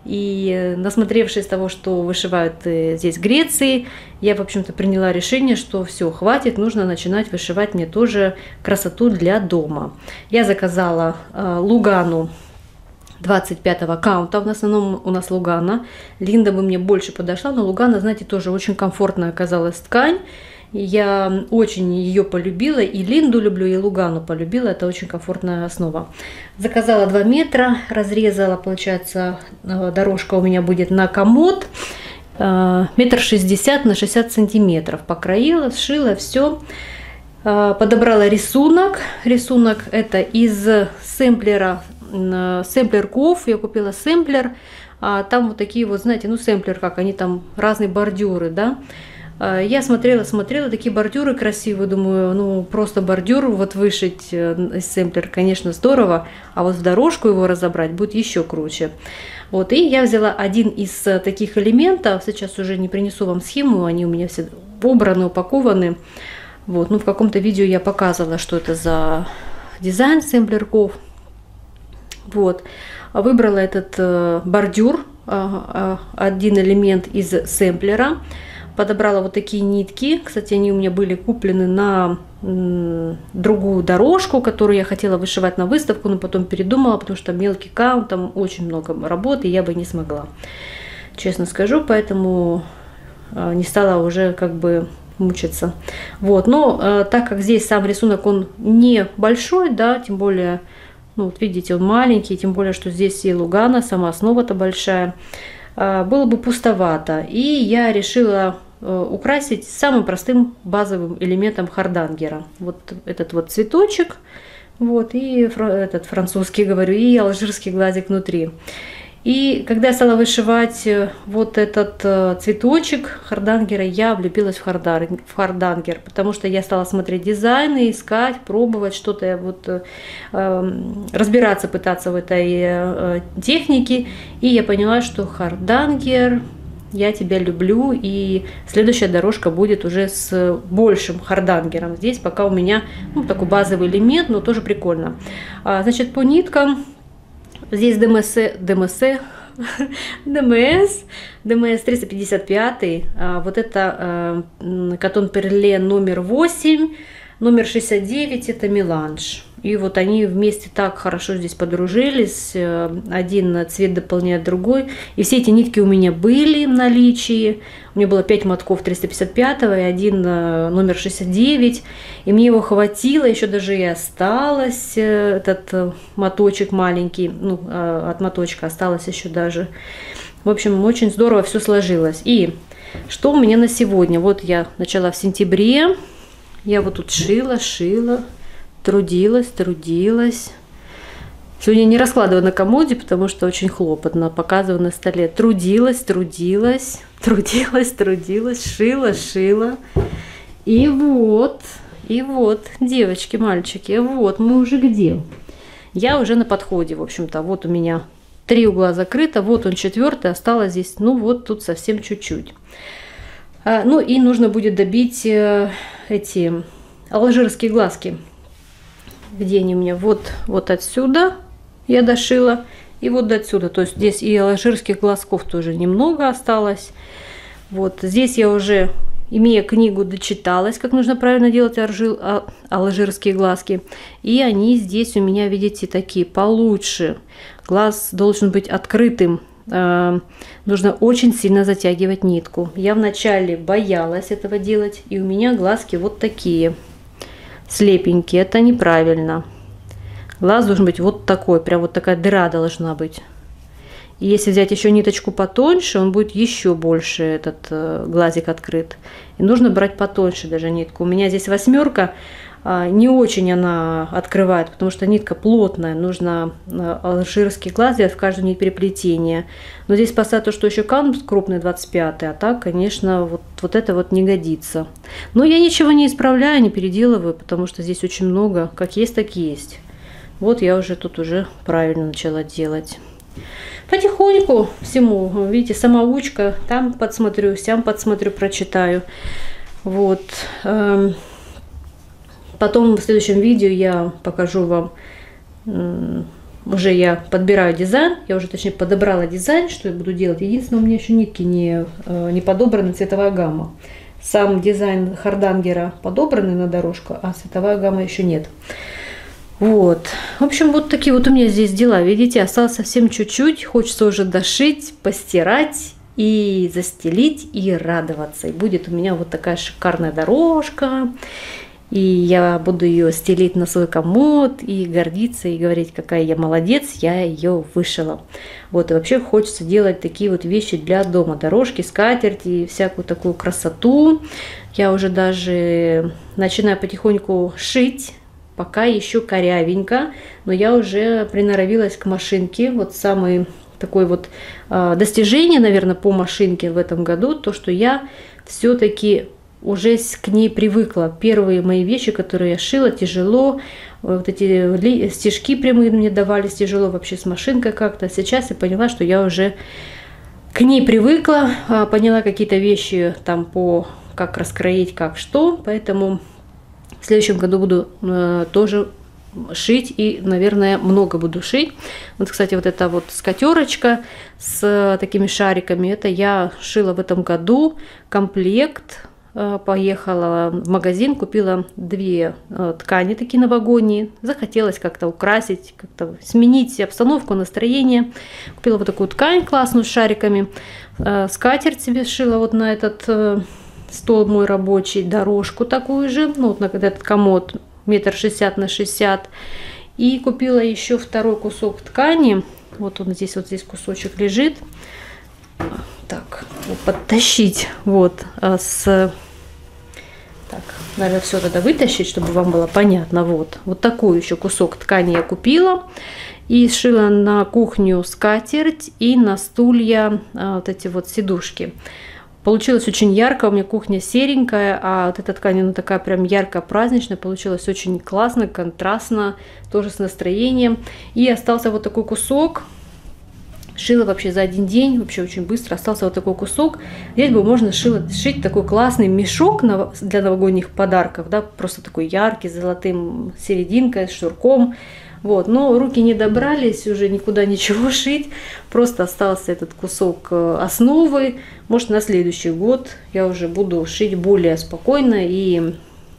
И насмотревшись того, что вышивают здесь в Греции, я, в общем-то, приняла решение, что все, хватит, нужно начинать вышивать мне тоже красоту для дома. Я заказала э, Лугану двадцать пятого каунта, в основном у нас Лугана. Линда бы мне больше подошла, но Лугана, знаете, тоже очень комфортная оказалась ткань. Я очень ее полюбила, и Линду люблю, и Лугану полюбила, это очень комфортная основа. Заказала два метра, разрезала, получается, дорожка у меня будет на комод, метр шестьдесят на шестьдесят сантиметров. Покроила, сшила, все. Подобрала рисунок, рисунок это из сэмплера, сэмплер Ков, я купила сэмплер, там вот такие вот, знаете, ну сэмплер, как они там, разные бордюры, да. Я смотрела, смотрела, такие бордюры красивые, думаю, ну просто бордюр вот вышить из сэмплер, конечно, здорово, а вот в дорожку его разобрать будет еще круче. Вот, и я взяла один из таких элементов, сейчас уже не принесу вам схему, они у меня все убраны, упакованы. Вот, ну в каком-то видео я показывала, что это за дизайн сэмплерков. Вот. Выбрала этот э, бордюр, э, э, один элемент из сэмплера. Подобрала вот такие нитки. Кстати, они у меня были куплены на м, другую дорожку, которую я хотела вышивать на выставку, но потом передумала, потому что мелкий каунт, там очень много работы, и я бы не смогла. Честно скажу, поэтому э, не стала уже как бы мучиться. Вот. Но э, так как здесь сам рисунок, он не большой, да, тем более... Ну, вот видите, он маленький, тем более, что здесь и лугана, сама основа-то большая. Было бы пустовато. И я решила украсить самым простым базовым элементом хардангера. Вот этот вот цветочек, вот, и этот французский, говорю, и алжирский глазик внутри. И когда я стала вышивать вот этот цветочек хардангера, я влюбилась в, хардар, в хардангер, потому что я стала смотреть дизайны, искать, пробовать что-то, вот, э, разбираться, пытаться в этой э, технике. И я поняла, что хардангер, я тебя люблю, и следующая дорожка будет уже с большим хардангером. Здесь пока у меня ну, такой базовый элемент, но тоже прикольно. А, значит, по ниткам... Здесь ДМС, ДМС, ДМС, ДМС триста пятьдесят пять, вот это Катон Перле номер восемь, номер шестьдесят девять, это меланж. И вот они вместе так хорошо здесь подружились, один цвет дополняет другой. И все эти нитки у меня были в наличии. У меня было пять мотков триста пятьдесят пять и один номер шестьдесят девять. И мне его хватило, еще даже и осталось этот моточек маленький, ну, от моточка осталось еще даже. В общем, очень здорово все сложилось. И что у меня на сегодня? Вот я начала в сентябре. Я вот тут шила, шила. Трудилась, трудилась. Сегодня не раскладываю на комоде, потому что очень хлопотно. Показываю на столе. Трудилась, трудилась, трудилась, трудилась, шила, шила. И вот, и вот, девочки, мальчики, вот мы уже где? Я уже на подходе, в общем-то. Вот у меня три угла закрыто, вот он четвертый, осталось здесь, ну вот тут совсем чуть-чуть. А, ну и нужно будет добить э, эти алжирские глазки. Где они у меня? Вот, вот отсюда я дошила. И вот до отсюда. То есть здесь и алжирских глазков тоже немного осталось. Вот здесь я уже, имея книгу, дочиталась, как нужно правильно делать алжир, алжирские глазки. И они здесь у меня, видите, такие получше. Глаз должен быть открытым. Нужно очень сильно затягивать нитку. Я вначале боялась этого делать. И у меня глазки вот такие. Слепенькие, это неправильно. Глаз должен быть вот такой, прям вот такая дыра должна быть. И если взять еще ниточку потоньше, он будет еще больше, этот э, глазик открыт. И нужно брать потоньше даже нитку. У меня здесь восьмерка, э, не очень она открывает, потому что нитка плотная. Нужно э, алжирский глаз делать в каждую нить переплетения. Но здесь спасает то, что еще кант крупный двадцать пятый, а так, конечно, вот, вот это вот не годится. Но я ничего не исправляю, не переделываю, потому что здесь очень много, как есть, так и есть. Вот я уже тут уже правильно начала делать. Потихоньку всему, видите, самоучка, там подсмотрю, сям подсмотрю, прочитаю. Вот. Потом в следующем видео я покажу вам, уже я подбираю дизайн, я уже точнее подобрала дизайн, что я буду делать. Единственное, у меня еще нитки не, не подобраны, цветовая гамма. Сам дизайн хардангера подобранный на дорожку, а цветовая гамма еще нет. Вот. В общем, вот такие вот у меня здесь дела. Видите, осталось совсем чуть-чуть. Хочется уже дошить, постирать и застелить, и радоваться. И будет у меня вот такая шикарная дорожка. И я буду ее стелить на свой комод и гордиться, и говорить, какая я молодец, я ее вышила. Вот, и вообще хочется делать такие вот вещи для дома. Дорожки, скатерти, всякую такую красоту. Я уже даже начинаю потихоньку шить. Пока еще корявенько, но я уже приноровилась к машинке. Вот самое такое вот э, достижение, наверное, по машинке в этом году, то, что я все-таки уже к ней привыкла. Первые мои вещи, которые я шила, тяжело. Вот эти стежки прямые мне давались тяжело вообще с машинкой как-то. Сейчас я поняла, что я уже к ней привыкла, поняла какие-то вещи там по как раскроить, как что, поэтому в следующем году буду э, тоже шить и, наверное, много буду шить. Вот, кстати, вот эта вот скатерочка с такими шариками, это я шила в этом году комплект. Поехала в магазин, купила две ткани такие новогодние. Захотелось как-то украсить, как-то сменить обстановку, настроение. Купила вот такую ткань классную с шариками. Скатерть себе сшила вот на этот стол мой рабочий, дорожку такую же, ну вот на этот комод метр шестьдесят на шестьдесят. И купила еще второй кусок ткани. Вот он здесь, вот здесь кусочек лежит. Так, подтащить вот с... Так, надо все тогда вытащить, чтобы вам было понятно. Вот, вот такой еще кусок ткани я купила. И сшила на кухню скатерть и на стулья а, вот эти вот сидушки. Получилось очень ярко, у меня кухня серенькая, а вот эта ткань, она такая прям ярко-праздничная. Получилось очень классно, контрастно, тоже с настроением. И остался вот такой кусок. Шила вообще за один день, вообще очень быстро. Остался вот такой кусок. Здесь бы можно шила, сшить такой классный мешок для новогодних подарков, да, просто такой яркий, с золотым серединкой, с шнурком. Вот, но руки не добрались уже никуда ничего шить. Просто остался этот кусок основы. Может, на следующий год я уже буду шить более спокойно и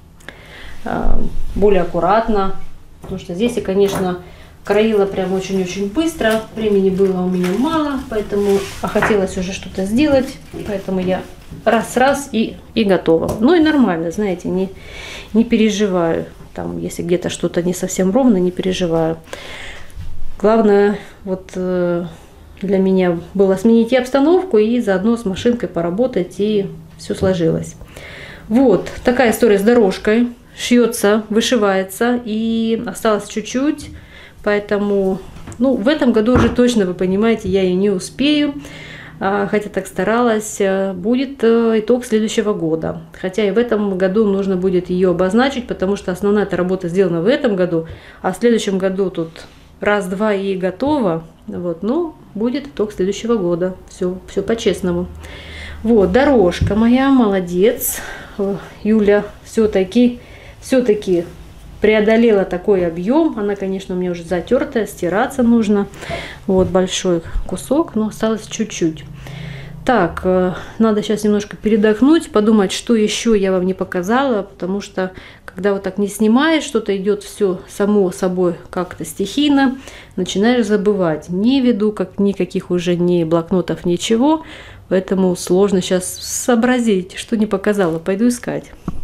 э, более аккуратно. Потому что здесь я, конечно, краила прям очень-очень быстро, времени было у меня мало, поэтому а хотелось уже что-то сделать, поэтому я раз-раз и, и готова. Ну и нормально, знаете, не, не переживаю, там, если где-то что-то не совсем ровно, не переживаю. Главное, вот э, для меня было сменить и обстановку, и заодно с машинкой поработать, и все сложилось. Вот, такая история с дорожкой, шьется, вышивается, и осталось чуть-чуть. Поэтому, ну, в этом году уже точно, вы понимаете, я ее не успею, хотя так старалась. Будет итог следующего года. Хотя и в этом году нужно будет ее обозначить, потому что основная эта работа сделана в этом году, а в следующем году тут раз-два и готово. Вот, ну, будет итог следующего года. Все, все по-честному. Вот, дорожка моя, молодец. Юля все-таки, все-таки... преодолела такой объем. Она, конечно, у меня уже затертая, стираться нужно. Вот большой кусок, но осталось чуть-чуть. Так, надо сейчас немножко передохнуть, подумать, что еще я вам не показала, потому что когда вот так не снимаешь, что-то идет все само собой как-то стихийно, начинаешь забывать. Не веду как никаких уже ни блокнотов, ничего, поэтому сложно сейчас сообразить, что не показала. Пойду искать.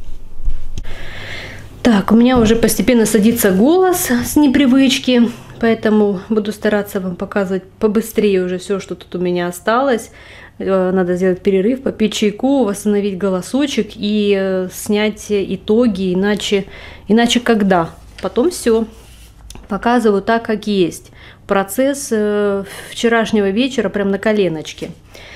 Так, у меня уже постепенно садится голос с непривычки, поэтому буду стараться вам показывать побыстрее уже все, что тут у меня осталось. Надо сделать перерыв, попить чайку, восстановить голосочек и снять итоги, иначе, иначе когда? Потом все. Показываю так, как есть. Процесс вчерашнего вечера прям на коленочке.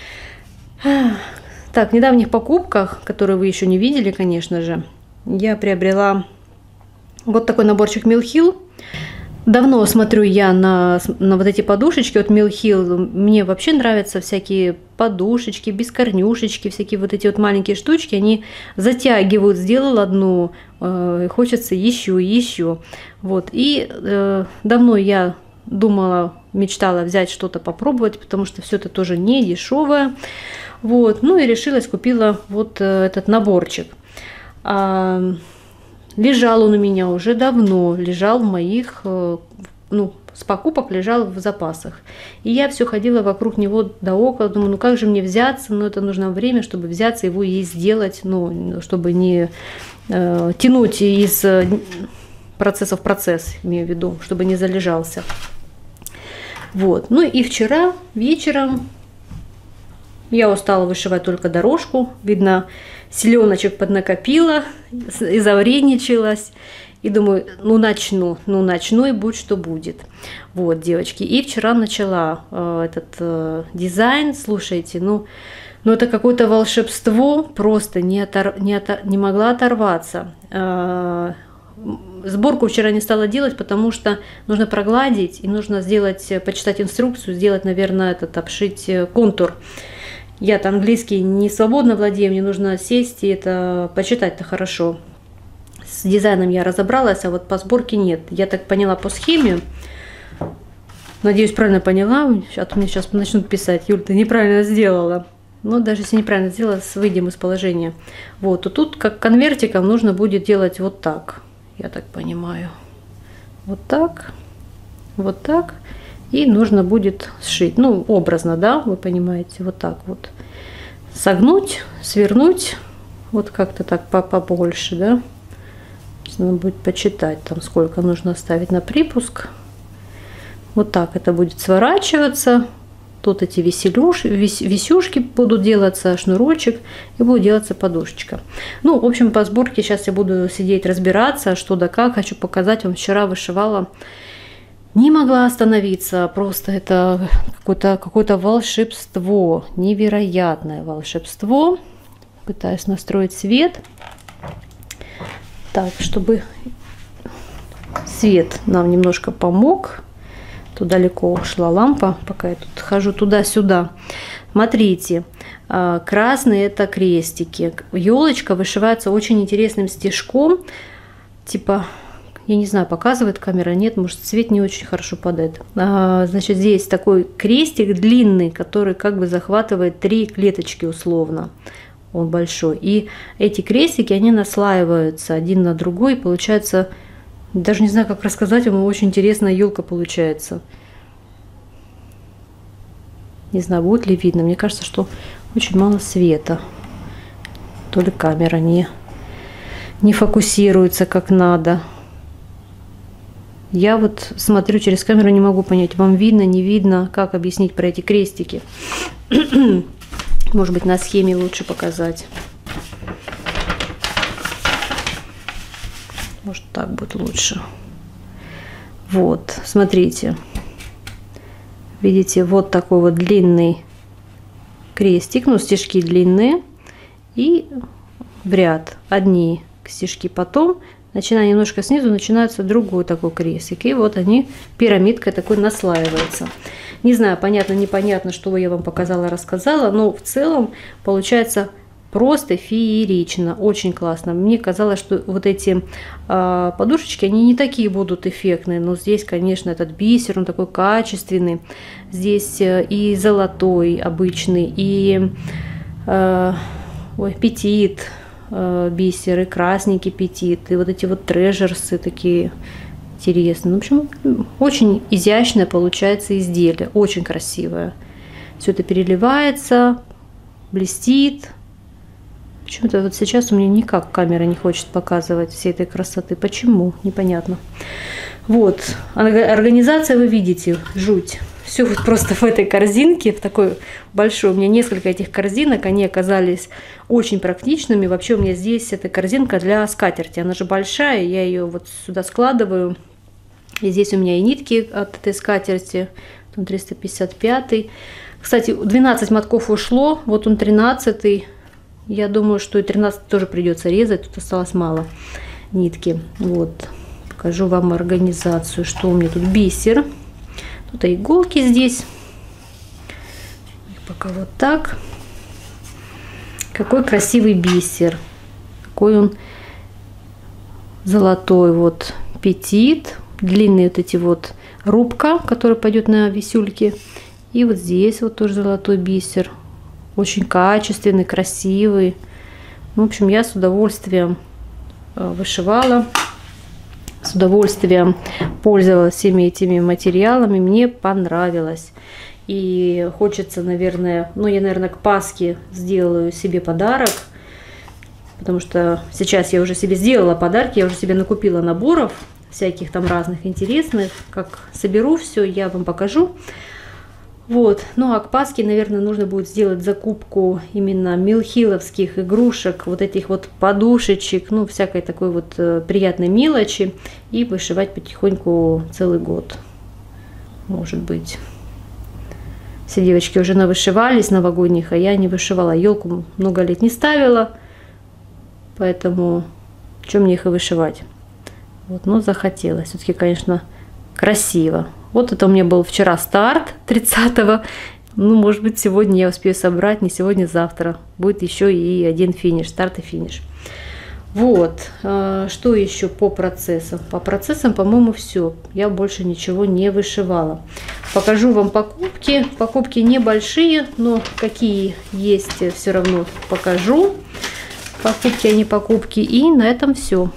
Так, в недавних покупках, которые вы еще не видели, конечно же, я приобрела вот такой наборчик Mill Hill. Давно смотрю я на, на вот эти подушечки от Mill Hill. Мне вообще нравятся всякие подушечки, бескорнюшечки, всякие вот эти вот маленькие штучки. Они затягивают. Сделал одну, э, хочется еще и еще. Вот. И э, давно я думала, мечтала взять что-то попробовать, потому что все это тоже не дешевое. Вот. Ну и решилась, купила вот э, этот наборчик. А, лежал он у меня уже давно, лежал в моих, ну, с покупок лежал в запасах. И я все ходила вокруг него да около, думаю, ну как же мне взяться, ну это нужно время, чтобы взяться его и сделать, ну, чтобы не э, тянуть из процесса в процесс, имею в виду, чтобы не залежался. Вот, ну и вчера вечером я устала вышивать только дорожку, видно, селеночек поднакопила, изавреничалась. И думаю, ну начну, ну начну и будь что будет. Вот, девочки. И вчера начала э, этот э, дизайн. Слушайте, ну, ну это какое-то волшебство. Просто не, отор, не, отор, не могла оторваться. Э, сборку вчера не стала делать, потому что нужно прогладить. И нужно сделать, почитать инструкцию, сделать, наверное, этот, обшить контур. Я-то английский не свободно владею, мне нужно сесть и это почитать-то хорошо. с дизайном я разобралась, а вот по сборке нет. Я так поняла по схеме. Надеюсь, правильно поняла. А то мне сейчас начнут писать: Юль, ты неправильно сделала. Но даже если неправильно сделала, выйдем из положения. Вот, то тут как конвертиком нужно будет делать вот так. Я так понимаю. Вот так. Вот так. И нужно будет сшить. Ну, образно, да, вы понимаете. Вот так вот. Согнуть, свернуть. Вот как-то так побольше, да. Надо будет почитать, там сколько нужно оставить на припуск. Вот так это будет сворачиваться. Тут эти веселюш, вис, висюшки будут делаться, шнурочек, и будет делаться подушечка. Ну, в общем, по сборке сейчас я буду сидеть разбираться, что да как. Хочу показать вам. Вчера вышивала, не могла остановиться. Просто это какое-то какое-то волшебство, невероятное волшебство. Пытаюсь настроить свет. Так, чтобы свет нам немножко помог. Тут далеко ушла лампа, пока я тут хожу туда-сюда. Смотрите, красные это крестики. Елочка вышивается очень интересным стежком. Типа, я не знаю, показывает камера, нет, может цвет не очень хорошо падает. Значит, здесь такой крестик длинный, который как бы захватывает три клеточки условно. Он большой. И эти крестики, они наслаиваются один на другой. И получается, даже не знаю, как рассказать вам, очень интересная елка получается. Не знаю, будет ли видно. Мне кажется, что очень мало света. То ли камера не, не фокусируется как надо. Я вот смотрю через камеру, не могу понять, вам видно, не видно, как объяснить про эти крестики. Может быть, на схеме лучше показать. Может, так будет лучше. Вот, смотрите. Видите, вот такой вот длинный крестик. Ну, стежки длинные. И в ряд одни стежки. Потом, начиная немножко снизу, начинается другой такой крестик. И вот они пирамидкой такой наслаиваются. Не знаю, понятно, непонятно, что я вам показала, рассказала. Но в целом получается просто феерично, очень классно. Мне казалось, что вот эти э, подушечки, они не такие будут эффектные, но здесь, конечно, этот бисер, он такой качественный. Здесь э, и золотой обычный, и э, ой, петит э, бисер, и красненький петит, и вот эти вот трежерсы такие интересные. В общем, очень изящное получается изделие, очень красивое. Все это переливается, блестит. Почему-то вот сейчас у меня никак камера не хочет показывать всей этой красоты. Почему? Непонятно. Вот. Организация, вы видите, жуть. Все вот просто в этой корзинке, в такой большой. У меня несколько этих корзинок, они оказались очень практичными. Вообще у меня здесь эта корзинка для скатерти. Она же большая, я ее вот сюда складываю. И здесь у меня и нитки от этой скатерти. Там триста пятьдесят пятый. Кстати, двенадцать мотков ушло, вот он тринадцатый. Я думаю, что и тринадцать тоже придется резать, тут осталось мало нитки. Вот, покажу вам организацию, что у меня тут бисер. Тут и иголки здесь. Пока вот так. Какой красивый бисер. Какой он золотой. Вот петит. Длинные вот эти вот рубка, которая пойдет на висюльки. И вот здесь вот тоже золотой бисер. Очень качественный, красивый. В общем, я с удовольствием вышивала, с удовольствием пользовалась всеми этими материалами. Мне понравилось. И хочется, наверное, ну я, наверное, к Пасхе сделаю себе подарок. Потому что сейчас я уже себе сделала подарки, я уже себе накупила наборов всяких там разных интересных. Как соберу все, я вам покажу. Вот, ну а к Пасхе, наверное, нужно будет сделать закупку именно милхиловских игрушек, вот этих вот подушечек, ну всякой такой вот э, приятной мелочи, и вышивать потихоньку целый год, может быть. Все девочки уже навышивались новогодних, а я не вышивала, елку много лет не ставила, поэтому чем мне их и вышивать. Вот, но захотелось, все-таки, конечно, красиво. Вот это у меня был вчера старт тридцатого. Ну, может быть, сегодня я успею собрать, не сегодня, завтра. Будет еще и один финиш, старт и финиш. Вот, что еще по процессам? По процессам, по-моему, все. Я больше ничего не вышивала. Покажу вам покупки. Покупки небольшие, но какие есть, все равно покажу. Покупки, а не покупки. И на этом все.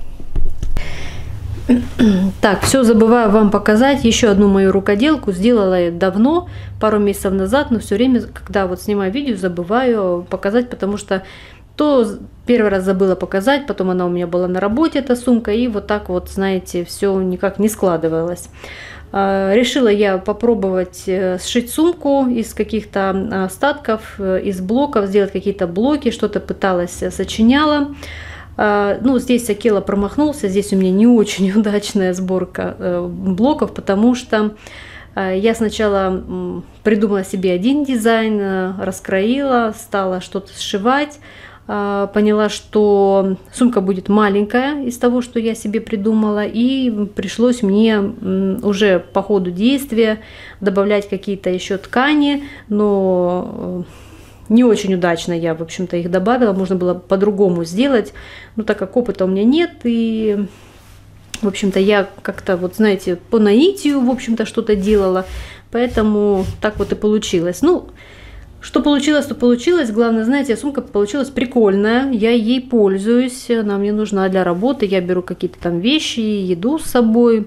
Так, все забываю вам показать. Еще одну мою рукоделку. Сделала я давно, пару месяцев назад, но все время, когда вот снимаю видео, забываю показать, потому что то первый раз забыла показать, потом она у меня была на работе, эта сумка, и вот так вот, знаете, все никак не складывалось. Решила я попробовать сшить сумку из каких-то остатков, из блоков, сделать какие-то блоки, что-то пыталась, сочиняла. Ну, здесь Акела промахнулся, здесь у меня не очень удачная сборка блоков, потому что я сначала придумала себе один дизайн, раскроила, стала что-то сшивать. Поняла, что сумка будет маленькая из того, что я себе придумала, и пришлось мне уже по ходу действия добавлять какие-то еще ткани, но не очень удачно я, в общем-то, их добавила, можно было по-другому сделать, но так как опыта у меня нет, и, в общем-то, я как-то, вот знаете, по наитию, в общем-то, что-то делала, поэтому так вот и получилось. Ну, что получилось, то получилось. Главное, знаете, сумка получилась прикольная. Я ей пользуюсь. Она мне нужна для работы. Я беру какие-то там вещи, еду с собой.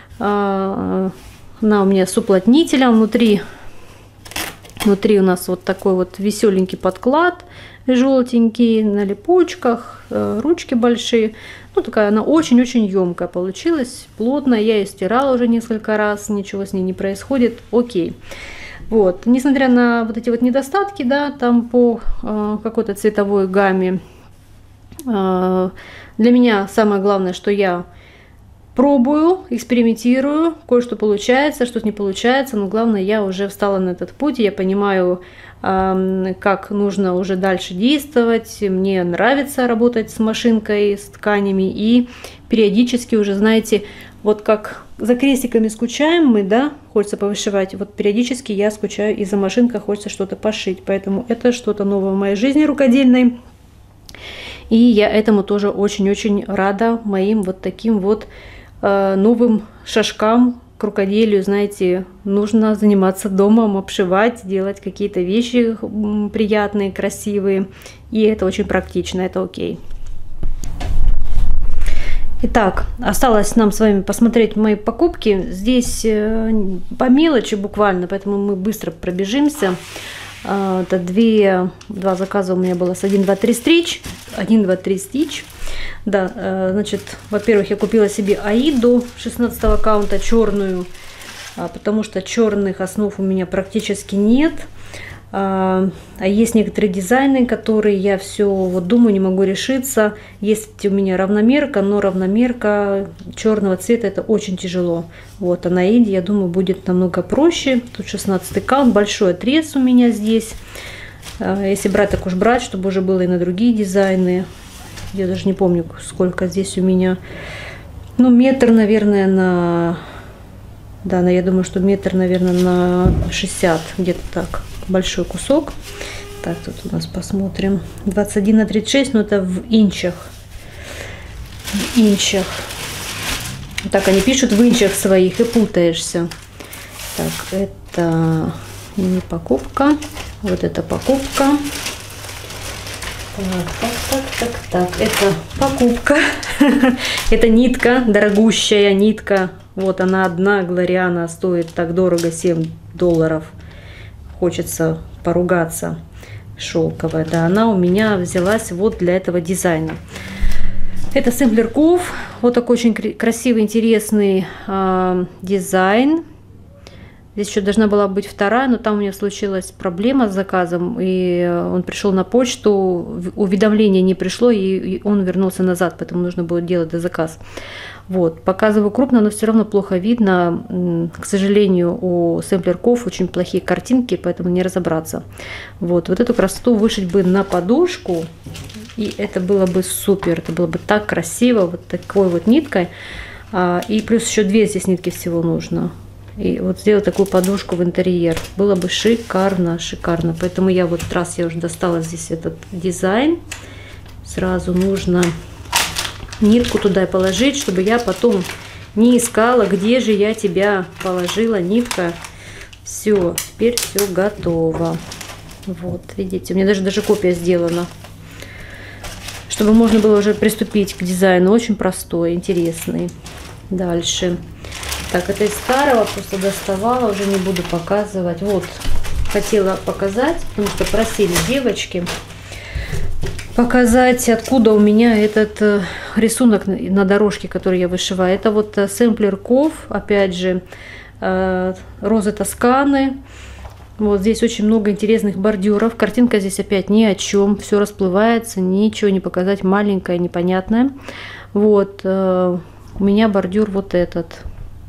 Она у меня с уплотнителем. Внутри, внутри у нас вот такой вот веселенький подклад. Желтенький, на липучках. Ручки большие. Ну, такая она очень-очень емкая получилась. Плотная. Я ее стирала уже несколько раз. Ничего с ней не происходит. Окей. Вот, несмотря на вот эти вот недостатки, да, там по э, какой-то цветовой гамме, э, для меня самое главное, что я пробую, экспериментирую, кое-что получается, что-то не получается, но главное, я уже встала на этот путь, я понимаю, э, как нужно уже дальше действовать, мне нравится работать с машинкой, с тканями, и периодически уже, знаете, вот как за крестиками скучаем мы, да, хочется повышивать, вот периодически я скучаю и за машинкой, хочется что-то пошить, поэтому это что-то новое в моей жизни рукодельной, и я этому тоже очень-очень рада, моим вот таким вот э, новым шажкам к рукоделию, знаете, нужно заниматься домом, обшивать, делать какие-то вещи приятные, красивые, и это очень практично, это окей. Итак, осталось нам с вами посмотреть мои покупки. Здесь по мелочи буквально, поэтому мы быстро пробежимся. Это две, два заказа у меня было с один, два, три стрич. один, два, три стич. Да, значит, во-первых, я купила себе Аиду шестнадцатого каунта черную, потому что черных основ у меня практически нет. А есть некоторые дизайны, которые я все вот думаю, не могу решиться. Есть у меня равномерка, но равномерка черного цвета это очень тяжело. Вот, а на Аиде, я думаю, будет намного проще. Тут шестнадцатый каунт, большой отрез у меня здесь. Если брать, так уж брать, чтобы уже было и на другие дизайны. Я даже не помню, сколько здесь у меня. Ну, метр, наверное, на... Да, я думаю, что метр, наверное, на шестьдесят, где-то так. Большой кусок. Так, тут у нас посмотрим. двадцать один на тридцать шесть, но это в инчах. В инчах. Так они пишут в инчах своих и путаешься. Так, это не покупка. Вот это покупка. Так, так, так, так, так. Это покупка. Это нитка, дорогущая нитка. Вот она одна, Глориана, стоит так дорого, семь долларов. Хочется поругаться. Шелковая, да, она у меня взялась вот для этого дизайна. Это сэмплер Ков, вот такой очень красивый, интересный э, дизайн. Здесь еще должна была быть вторая, но там у меня случилась проблема с заказом, и он пришел на почту, уведомление не пришло, и он вернулся назад, поэтому нужно будет делать дозаказ. Вот, показываю крупно, но все равно плохо видно. К сожалению, у сэмплерков очень плохие картинки, поэтому не разобраться. Вот, вот эту красоту вышить бы на подушку, и это было бы супер, это было бы так красиво, вот такой вот ниткой. И плюс еще две здесь нитки всего нужно. И вот сделать такую подушку в интерьер было бы шикарно, шикарно. Поэтому я вот раз я уже достала здесь этот дизайн. Сразу нужно нитку туда положить, чтобы я потом не искала, где же я тебя положила, нитка. Все, теперь все готово. Вот, видите, у меня даже, даже копия сделана. Чтобы можно было уже приступить к дизайну. Очень простой, интересный. Дальше. Так, это из старого, просто доставала, уже не буду показывать. Вот, хотела показать, потому что просили девочки показать, откуда у меня этот э, рисунок на, на дорожке, который я вышиваю. Это вот э, сэмплер Ков, опять же, э, розы Тосканы. Вот здесь очень много интересных бордюров. Картинка здесь опять ни о чем, все расплывается, ничего не показать, маленькая, непонятная. Вот, э, у меня бордюр вот этот.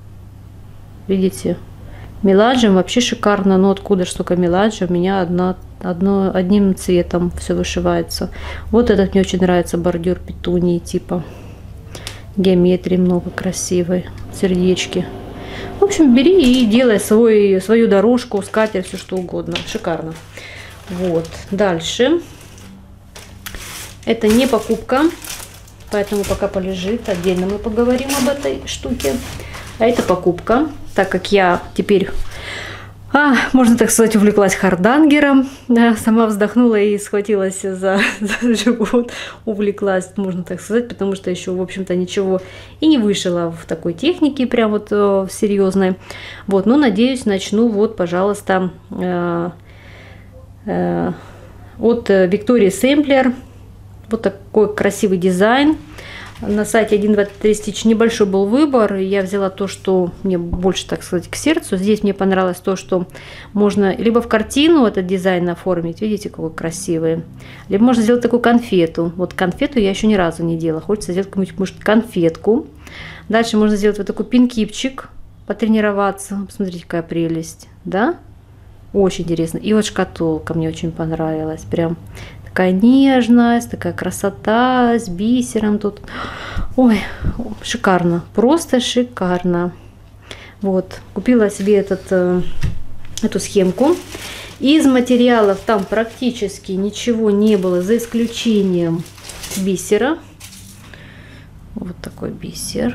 Видите? Меладжем вообще шикарно, но откуда ж столько меладжа? У меня одна, одно, одним цветом все вышивается. Вот этот мне очень нравится бордюр петунии типа. Геометрии много красивой, сердечки. В общем, бери и делай свой, свою дорожку, скатерть, все что угодно. Шикарно. Вот. Дальше. Это не покупка, поэтому пока полежит. Отдельно мы поговорим об этой штуке. А это покупка, так как я теперь, а, можно так сказать, увлеклась хардангером. Да, сама вздохнула и схватилась за, за живот. Увлеклась, можно так сказать, потому что еще, в общем-то, ничего и не вышила в такой технике, прям вот э, серьезной. Вот, но надеюсь, начну, вот, пожалуйста, э, э, от Victoria's Sampler. Вот такой красивый дизайн. На сайте один два три Stitch небольшой был выбор. Я взяла то, что мне больше, так сказать, к сердцу. Здесь мне понравилось то, что можно либо в картину этот дизайн оформить. Видите, какой красивый. Либо можно сделать такую конфету. Вот конфету я еще ни разу не делала. Хочется сделать какую-нибудь, может, конфетку. Дальше можно сделать вот такой пинкипчик. Потренироваться. Посмотрите, какая прелесть. Да? Очень интересно. И вот шкатулка мне очень понравилась. Прям... Такая нежность, такая красота с бисером тут. Ой, шикарно, просто шикарно. Вот, купила себе этот, эту схемку. Из материалов там практически ничего не было, за исключением бисера. Вот такой бисер.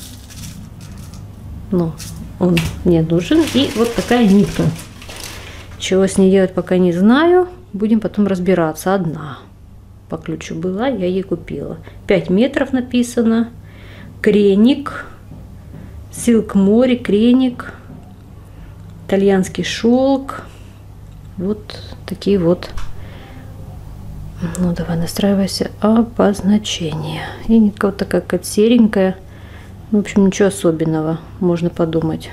Но он мне нужен. И вот такая нитка. Чего с ней делать, пока не знаю. Будем потом разбираться. Одна по ключу была, я ей купила. пять метров написано. Креник. Силк море, креник. Итальянский шелк. Вот такие вот. Ну, давай настраивайся. Обозначение. И нитка вот такая, как серенькая. В общем, ничего особенного. Можно подумать.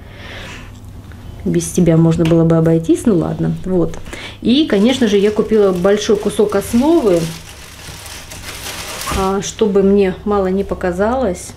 Без тебя можно было бы обойтись, ну ладно, вот. И, конечно же, я купила большой кусок основы, чтобы мне мало не показалось.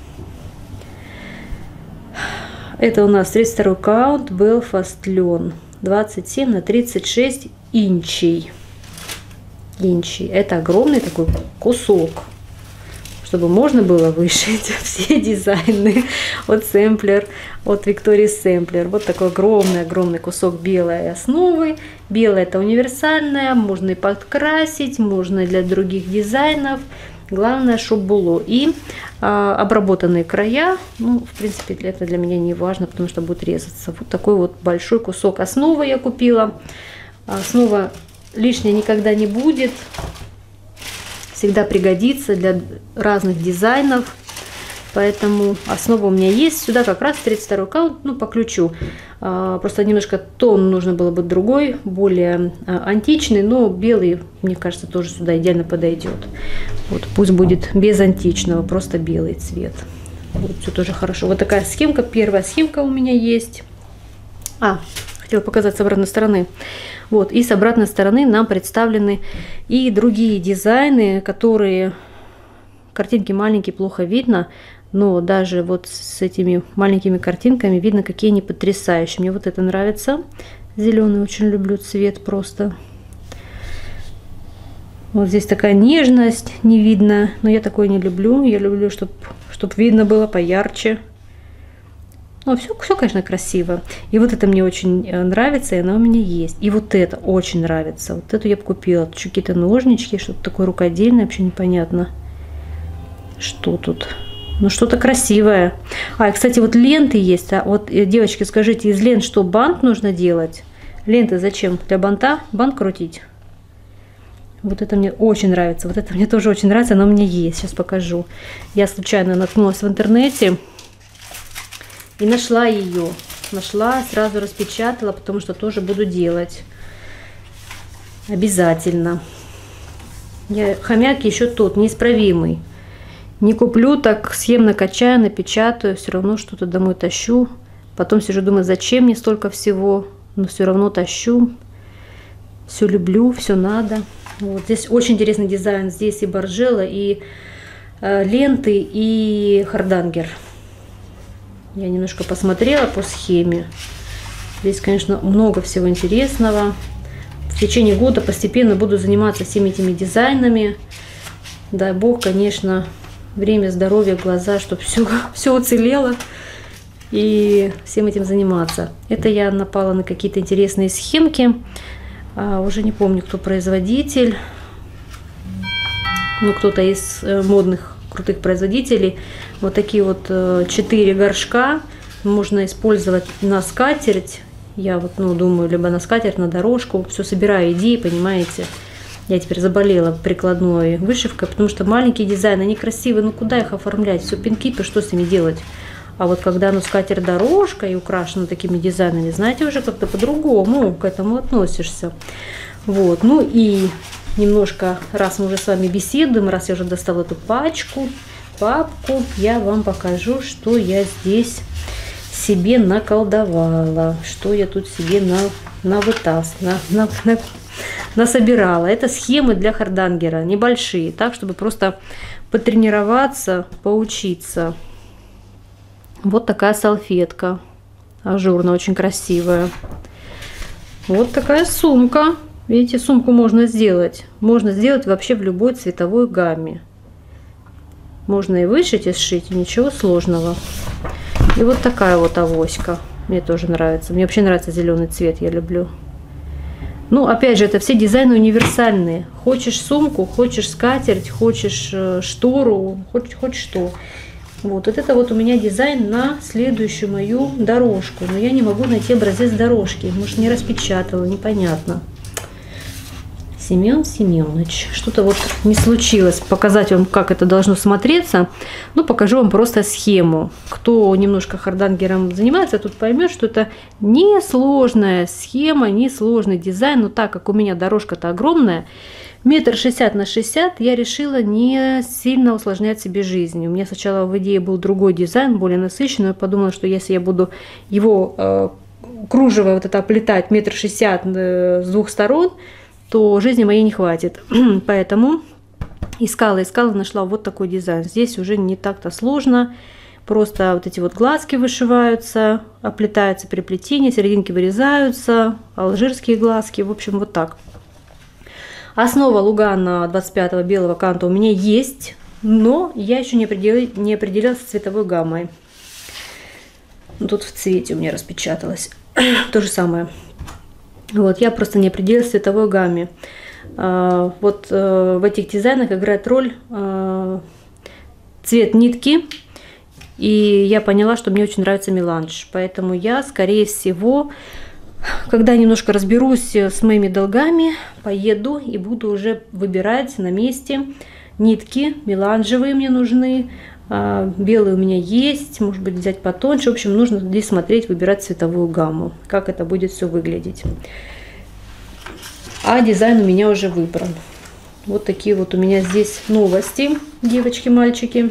Это у нас тридцать второй каунт, Belfast Learn, двадцать семь на тридцать шесть инчей. Инчей. Это огромный такой кусок, чтобы можно было вышить все дизайны от Sampler, от Victoria's Sampler. Вот такой огромный-огромный кусок белой основы. Белая — это универсальная, можно и подкрасить, можно и для других дизайнов. Главное, чтобы было. И а, обработанные края, ну, в принципе, это для меня не важно, потому что будет резаться. Вот такой вот большой кусок основы я купила. Основа лишняя никогда не будет. Всегда пригодится для разных дизайнов. Поэтому основа у меня есть. Сюда как раз тридцать второй каунт, ну, по ключу. А, просто немножко тон нужно было бы другой, более а, античный, но белый, мне кажется, тоже сюда идеально подойдет. Вот, пусть будет без античного, просто белый цвет. Вот, все тоже хорошо. Вот такая схемка, первая схемка у меня есть. А, хотела показать с обратной стороны. Вот, и с обратной стороны нам представлены и другие дизайны, которые... Картинки маленькие, плохо видно, но даже вот с этими маленькими картинками видно, какие они потрясающие. Мне вот это нравится. Зеленый очень люблю цвет просто. Вот здесь такая нежность, не видно, но я такое не люблю. Я люблю, чтобы чтоб видно было поярче. Ну, все, все, конечно, красиво. И вот это мне очень нравится, и она у меня есть. И вот это очень нравится. Вот эту я бы купила. Тут какие-то ножнички, что-то такое рукодельное, вообще непонятно. Что тут? Ну, что-то красивое. А, и, кстати, вот ленты есть. А вот, девочки, скажите, из лент что, бант нужно делать? Ленты зачем? Для банта? Бант крутить? Вот это мне очень нравится. Вот это мне тоже очень нравится. Она у меня есть. Сейчас покажу. Я случайно наткнулась в интернете и нашла ее. Нашла, сразу распечатала, потому что тоже буду делать. Обязательно. Я, хомяк еще тот, неисправимый. Не куплю, так схем накачаю, напечатаю, все равно что-то домой тащу. Потом сижу, думаю, зачем мне столько всего, но все равно тащу. Все люблю, все надо. Вот здесь очень интересный дизайн. Здесь и боржела, и э, ленты, и хардангер. Я немножко посмотрела по схеме. Здесь, конечно, много всего интересного. В течение года постепенно буду заниматься всеми этими дизайнами. Дай бог, конечно, время, здоровье, глаза, чтобы все, все уцелело. И всем этим заниматься. Это я напала на какие-то интересные схемки. А, уже не помню, кто производитель. Ну, кто-то из модных крутых производителей. Вот такие вот четыре горшка можно использовать на скатерть. Я вот, ну, думаю, либо на скатерть, на дорожку. Все собираю идеи, понимаете. Я теперь заболела прикладной вышивкой, потому что маленькие дизайны, они красивые. Ну, куда их оформлять? Все пинки, то что с ними делать? А вот когда, ну, скатерть-дорожка и украшена такими дизайнами, знаете, уже как-то по-другому к этому относишься. Вот, ну и немножко, раз мы уже с вами беседуем, раз я уже достала эту пачку, папку, я вам покажу, что я здесь себе наколдовала, что я тут себе на, на вытас, на, на, на, насобирала. Это схемы для хардангера, небольшие, так, чтобы просто потренироваться, поучиться. Вот такая салфетка, ажурная, очень красивая. Вот такая сумка. Видите, сумку можно сделать. Можно сделать вообще в любой цветовой гамме. Можно и вышить, и сшить, и ничего сложного. И вот такая вот авоська. Мне тоже нравится. Мне вообще нравится зеленый цвет, я люблю. Ну, опять же, это все дизайны универсальные. Хочешь сумку, хочешь скатерть, хочешь штору, хочешь хоть что. Вот, вот это вот у меня дизайн на следующую мою дорожку. Но я не могу найти образец дорожки. Может, не распечатала, непонятно. Семен Семенович. Что-то вот не случилось показать вам, как это должно смотреться. Ну, покажу вам просто схему. Кто немножко хардангером занимается, тут поймет, что это несложная схема, несложный дизайн. Но так как у меня дорожка-то огромная, метр шестьдесят на шестьдесят, я решила не сильно усложнять себе жизнь. У меня сначала в идее был другой дизайн, более насыщенный. Я подумала, что если я буду его э, кружево вот это оплетать метр шестьдесят э, с двух сторон, то жизни моей не хватит. Поэтому искала, искала, нашла вот такой дизайн. Здесь уже не так-то сложно. Просто вот эти вот глазки вышиваются, оплетаются при плетении, серединки вырезаются, алжирские глазки. В общем, вот так. Основа Лугана двадцать пятого белого канта у меня есть, но я еще не, определил, не определилась с цветовой гаммой. Тут в цвете у меня распечаталось. То же самое. Вот, я просто не определилась в цветовой гамме. А, вот а, в этих дизайнах играет роль а, цвет нитки. И я поняла, что мне очень нравится меланж. Поэтому я, скорее всего, когда немножко разберусь с моими долгами, поеду и буду уже выбирать на месте нитки. Меланжевые мне нужны. А, белые у меня есть. Может быть, взять потоньше. В общем, нужно здесь смотреть, выбирать цветовую гамму. Как это будет все выглядеть. А дизайн у меня уже выбран. Вот такие вот у меня здесь новости, девочки, мальчики.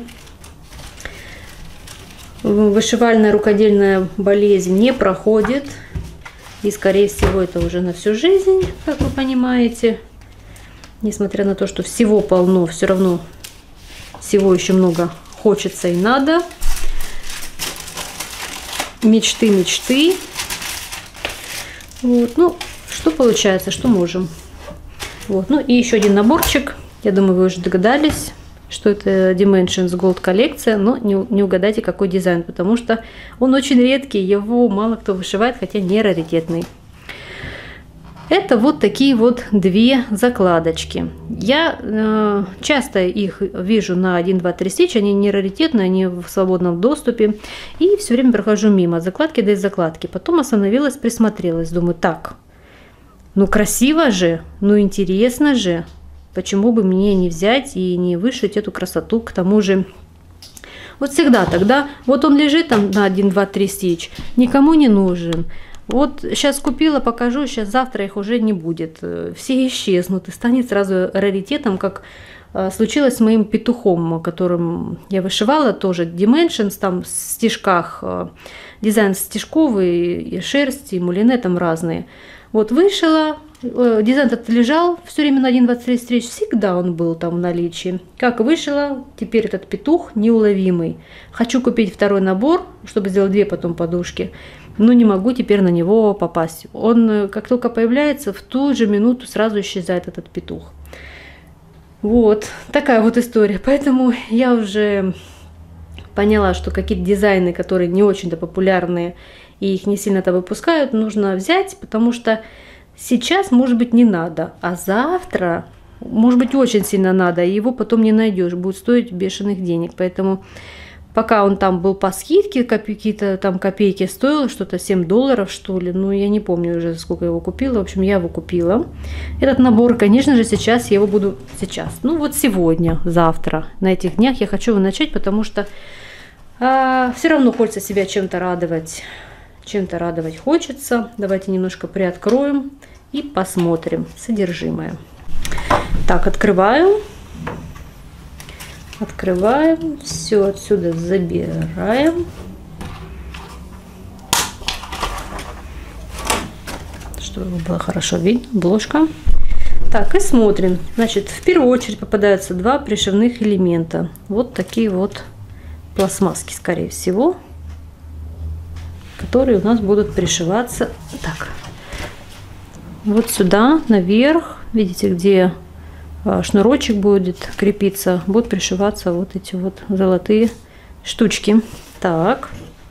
Вышивальная рукодельная болезнь не проходит. И, скорее всего, это уже на всю жизнь, как вы понимаете. Несмотря на то, что всего полно, все равно всего еще много хочется и надо. Мечты, мечты. Вот, ну, что получается, что можем. Вот, ну и еще один наборчик. Я думаю, вы уже догадались, что это Dimensions Gold коллекция, но не, не угадайте, какой дизайн, потому что он очень редкий, его мало кто вышивает, хотя не раритетный. Это вот такие вот две закладочки. Я э, часто их вижу на один, два, три стич, они не раритетные, они в свободном доступе. И все время прохожу мимо закладки да из закладки. Потом остановилась, присмотрелась, думаю, так, ну красиво же, ну интересно же. Почему бы мне не взять и не вышить эту красоту? К тому же, вот всегда тогда, вот он лежит там на один, два, три стич, никому не нужен. Вот сейчас купила, покажу, сейчас завтра их уже не будет. Все исчезнут и станет сразу раритетом, как случилось с моим петухом, которым я вышивала, тоже Dimensions, там в стежках, дизайн стежковый, и шерсть, и мулине там разные. Вот вышила, дизайн этот лежал все время на один, два, три встреч, всегда он был там в наличии. Как вышила, теперь этот петух неуловимый. Хочу купить второй набор, чтобы сделать две потом подушки, но не могу теперь на него попасть. Он, как только появляется, в ту же минуту сразу исчезает этот петух. Вот, такая вот история. Поэтому я уже поняла, что какие-то дизайны, которые не очень-то популярные, и их не сильно-то выпускают, нужно взять, потому что сейчас, может быть, не надо, а завтра, может быть, очень сильно надо, и его потом не найдешь, будет стоить бешеных денег. Поэтому пока он там был по скидке, какие-то там копейки стоил, что-то семь долларов, что ли, ну, я не помню уже, сколько я его купила, в общем, я его купила. Этот набор, конечно же, сейчас я его буду, сейчас, ну, вот сегодня, завтра, на этих днях я хочу его начать, потому что а, все равно хочется себя чем-то радовать. Чем-то радовать хочется. Давайте немножко приоткроем и посмотрим содержимое. Так, открываю. Открываем. Все отсюда забираем. Чтобы было хорошо видно. Обложка. Так, и смотрим. Значит, в первую очередь попадаются два пришивных элемента. Вот такие вот пластмасски, скорее всего, которые у нас будут пришиваться так вот сюда наверх, видите, где шнурочек будет крепиться, будут пришиваться вот эти вот золотые штучки. Так,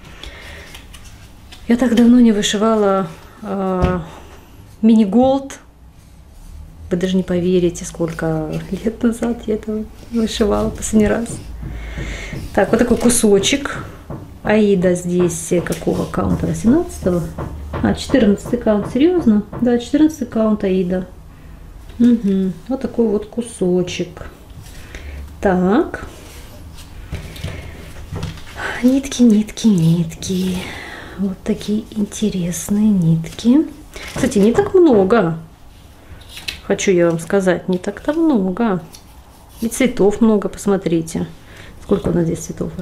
я так давно не вышивала э, мини-голд, вы даже не поверите, сколько лет назад я это вышивала последний раз. Так, вот такой кусочек. Аида здесь какого каунта? восемнадцатого? А, четырнадцатый каунт. Серьезно? Да, четырнадцатый каунт Аида. Угу. Вот такой вот кусочек. Так. Нитки, нитки, нитки. Вот такие интересные нитки. Кстати, не так много. Хочу я вам сказать, не так-то много. И цветов много, посмотрите. Сколько у нас здесь цветов?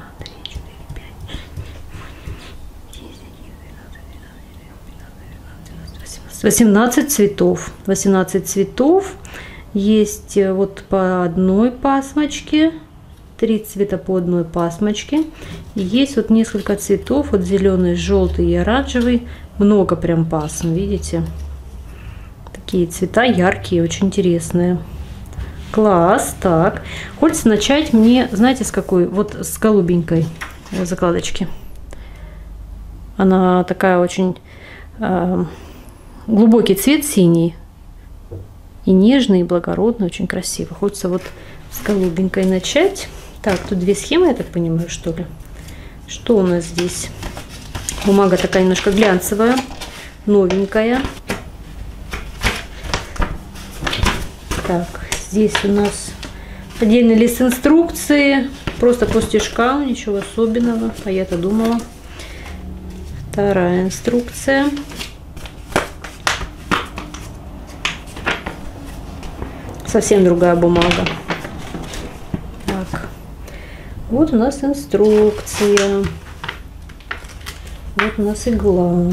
восемнадцать цветов. восемнадцать цветов. Есть вот по одной пасмочке. Три цвета по одной пасмочке. И есть вот несколько цветов. Вот зеленый, желтый и оранжевый. Много прям пасм, видите? Такие цвета яркие, очень интересные. Класс. Так. Хочется начать мне, знаете, с какой? Вот с голубенькой закладочки. Она такая очень... Э, глубокий цвет синий и нежный, и благородный, очень красиво. Хочется вот с голубенькой начать. Так, тут две схемы, я так понимаю, что ли. Что у нас здесь? Бумага такая немножко глянцевая, новенькая. Так, здесь у нас отдельный лист инструкции, просто по стежкам, ничего особенного, а я-то думала. Вторая инструкция. Совсем другая бумага. Так, вот у нас инструкция. Вот у нас игла.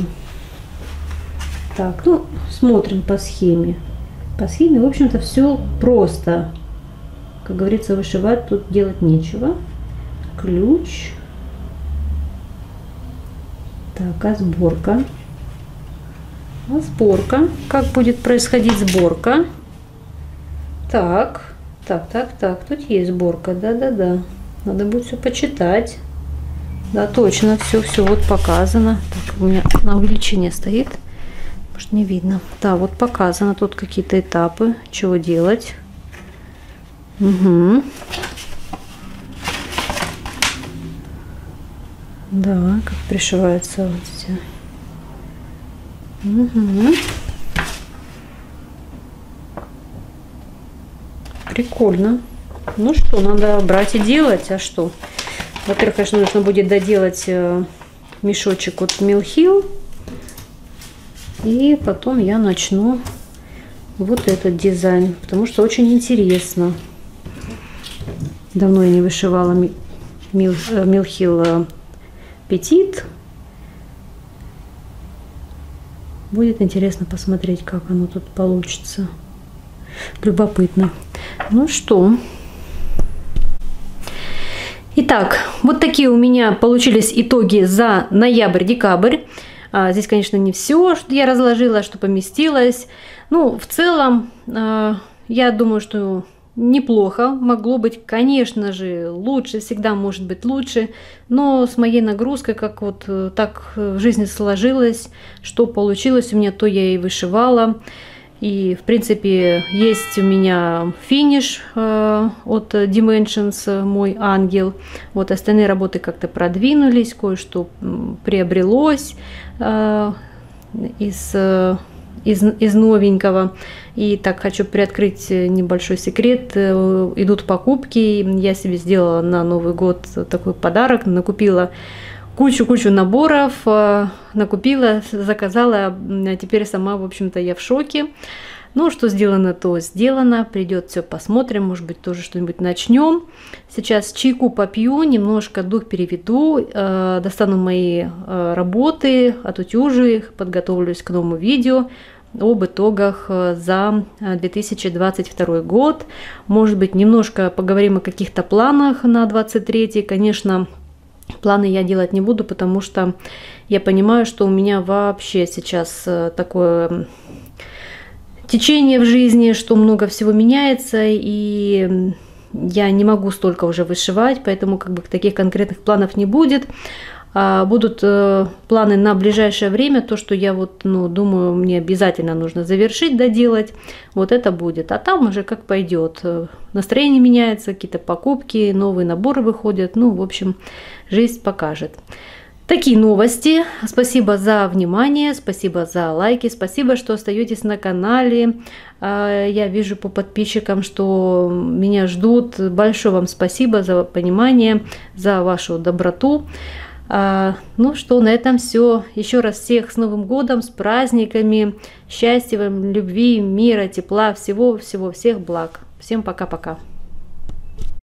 Так, ну, смотрим по схеме. По схеме, в общем-то, все просто. Как говорится, вышивать тут делать нечего. Ключ. Так, а сборка? А сборка. Как будет происходить сборка? Так, так, так, так. Тут есть сборка, да-да-да. Надо будет все почитать. Да, точно, все, все вот показано. Так, у меня на увеличение стоит. Может, не видно. Да, вот показано тут какие-то этапы, чего делать. Угу. Да, как пришиваются вот эти. Угу. Прикольно. Ну что, надо брать и делать. А что? Во-первых, конечно, нужно будет доделать мешочек от Mill Hill. И потом я начну вот этот дизайн, потому что очень интересно. Давно я не вышивала Mill Hill Petit. Будет интересно посмотреть, как оно тут получится. Любопытно. Ну что. Итак, вот такие у меня получились итоги за ноябрь-декабрь. А, здесь, конечно, не все, что я разложила, что поместилось. Ну, в целом, а, я думаю, что неплохо. Могло быть, конечно же, лучше. Всегда может быть лучше. Но с моей нагрузкой, как вот так в жизни сложилось, что получилось у меня, то я и вышивала. И, в принципе, есть у меня финиш э, от Dimensions, мой ангел. Вот остальные работы как-то продвинулись, кое-что приобрелось э, из, э, из, из новенького. И так хочу приоткрыть небольшой секрет. Идут покупки. Я себе сделала на Новый год такой подарок. Накупила кучу-кучу наборов, накупила, заказала, теперь сама, в общем-то, я в шоке. Ну, что сделано, то сделано, придет все, посмотрим, может быть, тоже что-нибудь начнем. Сейчас чайку попью, немножко дух переведу, достану мои работы, отутюжу их, подготовлюсь к новому видео об итогах за две тысячи двадцать второй год. Может быть, немножко поговорим о каких-то планах на двадцать третий, конечно. Планы я делать не буду, потому что я понимаю, что у меня вообще сейчас такое течение в жизни, что много всего меняется, и я не могу столько уже вышивать, поэтому как бы таких конкретных планов не будет. Будут планы на ближайшее время, то, что я вот, ну, думаю, мне обязательно нужно завершить, доделать, вот это будет. А там уже как пойдет. Настроение меняется, какие-то покупки, новые наборы выходят. Ну, в общем, жизнь покажет. Такие новости. Спасибо за внимание, спасибо за лайки, спасибо, что остаетесь на канале. Я вижу по подписчикам, что меня ждут. Большое вам спасибо за понимание, за вашу доброту. А, ну что, на этом все. Еще раз всех с Новым годом, с праздниками, счастья вам, любви, мира, тепла, всего-всего, всех благ. Всем пока-пока.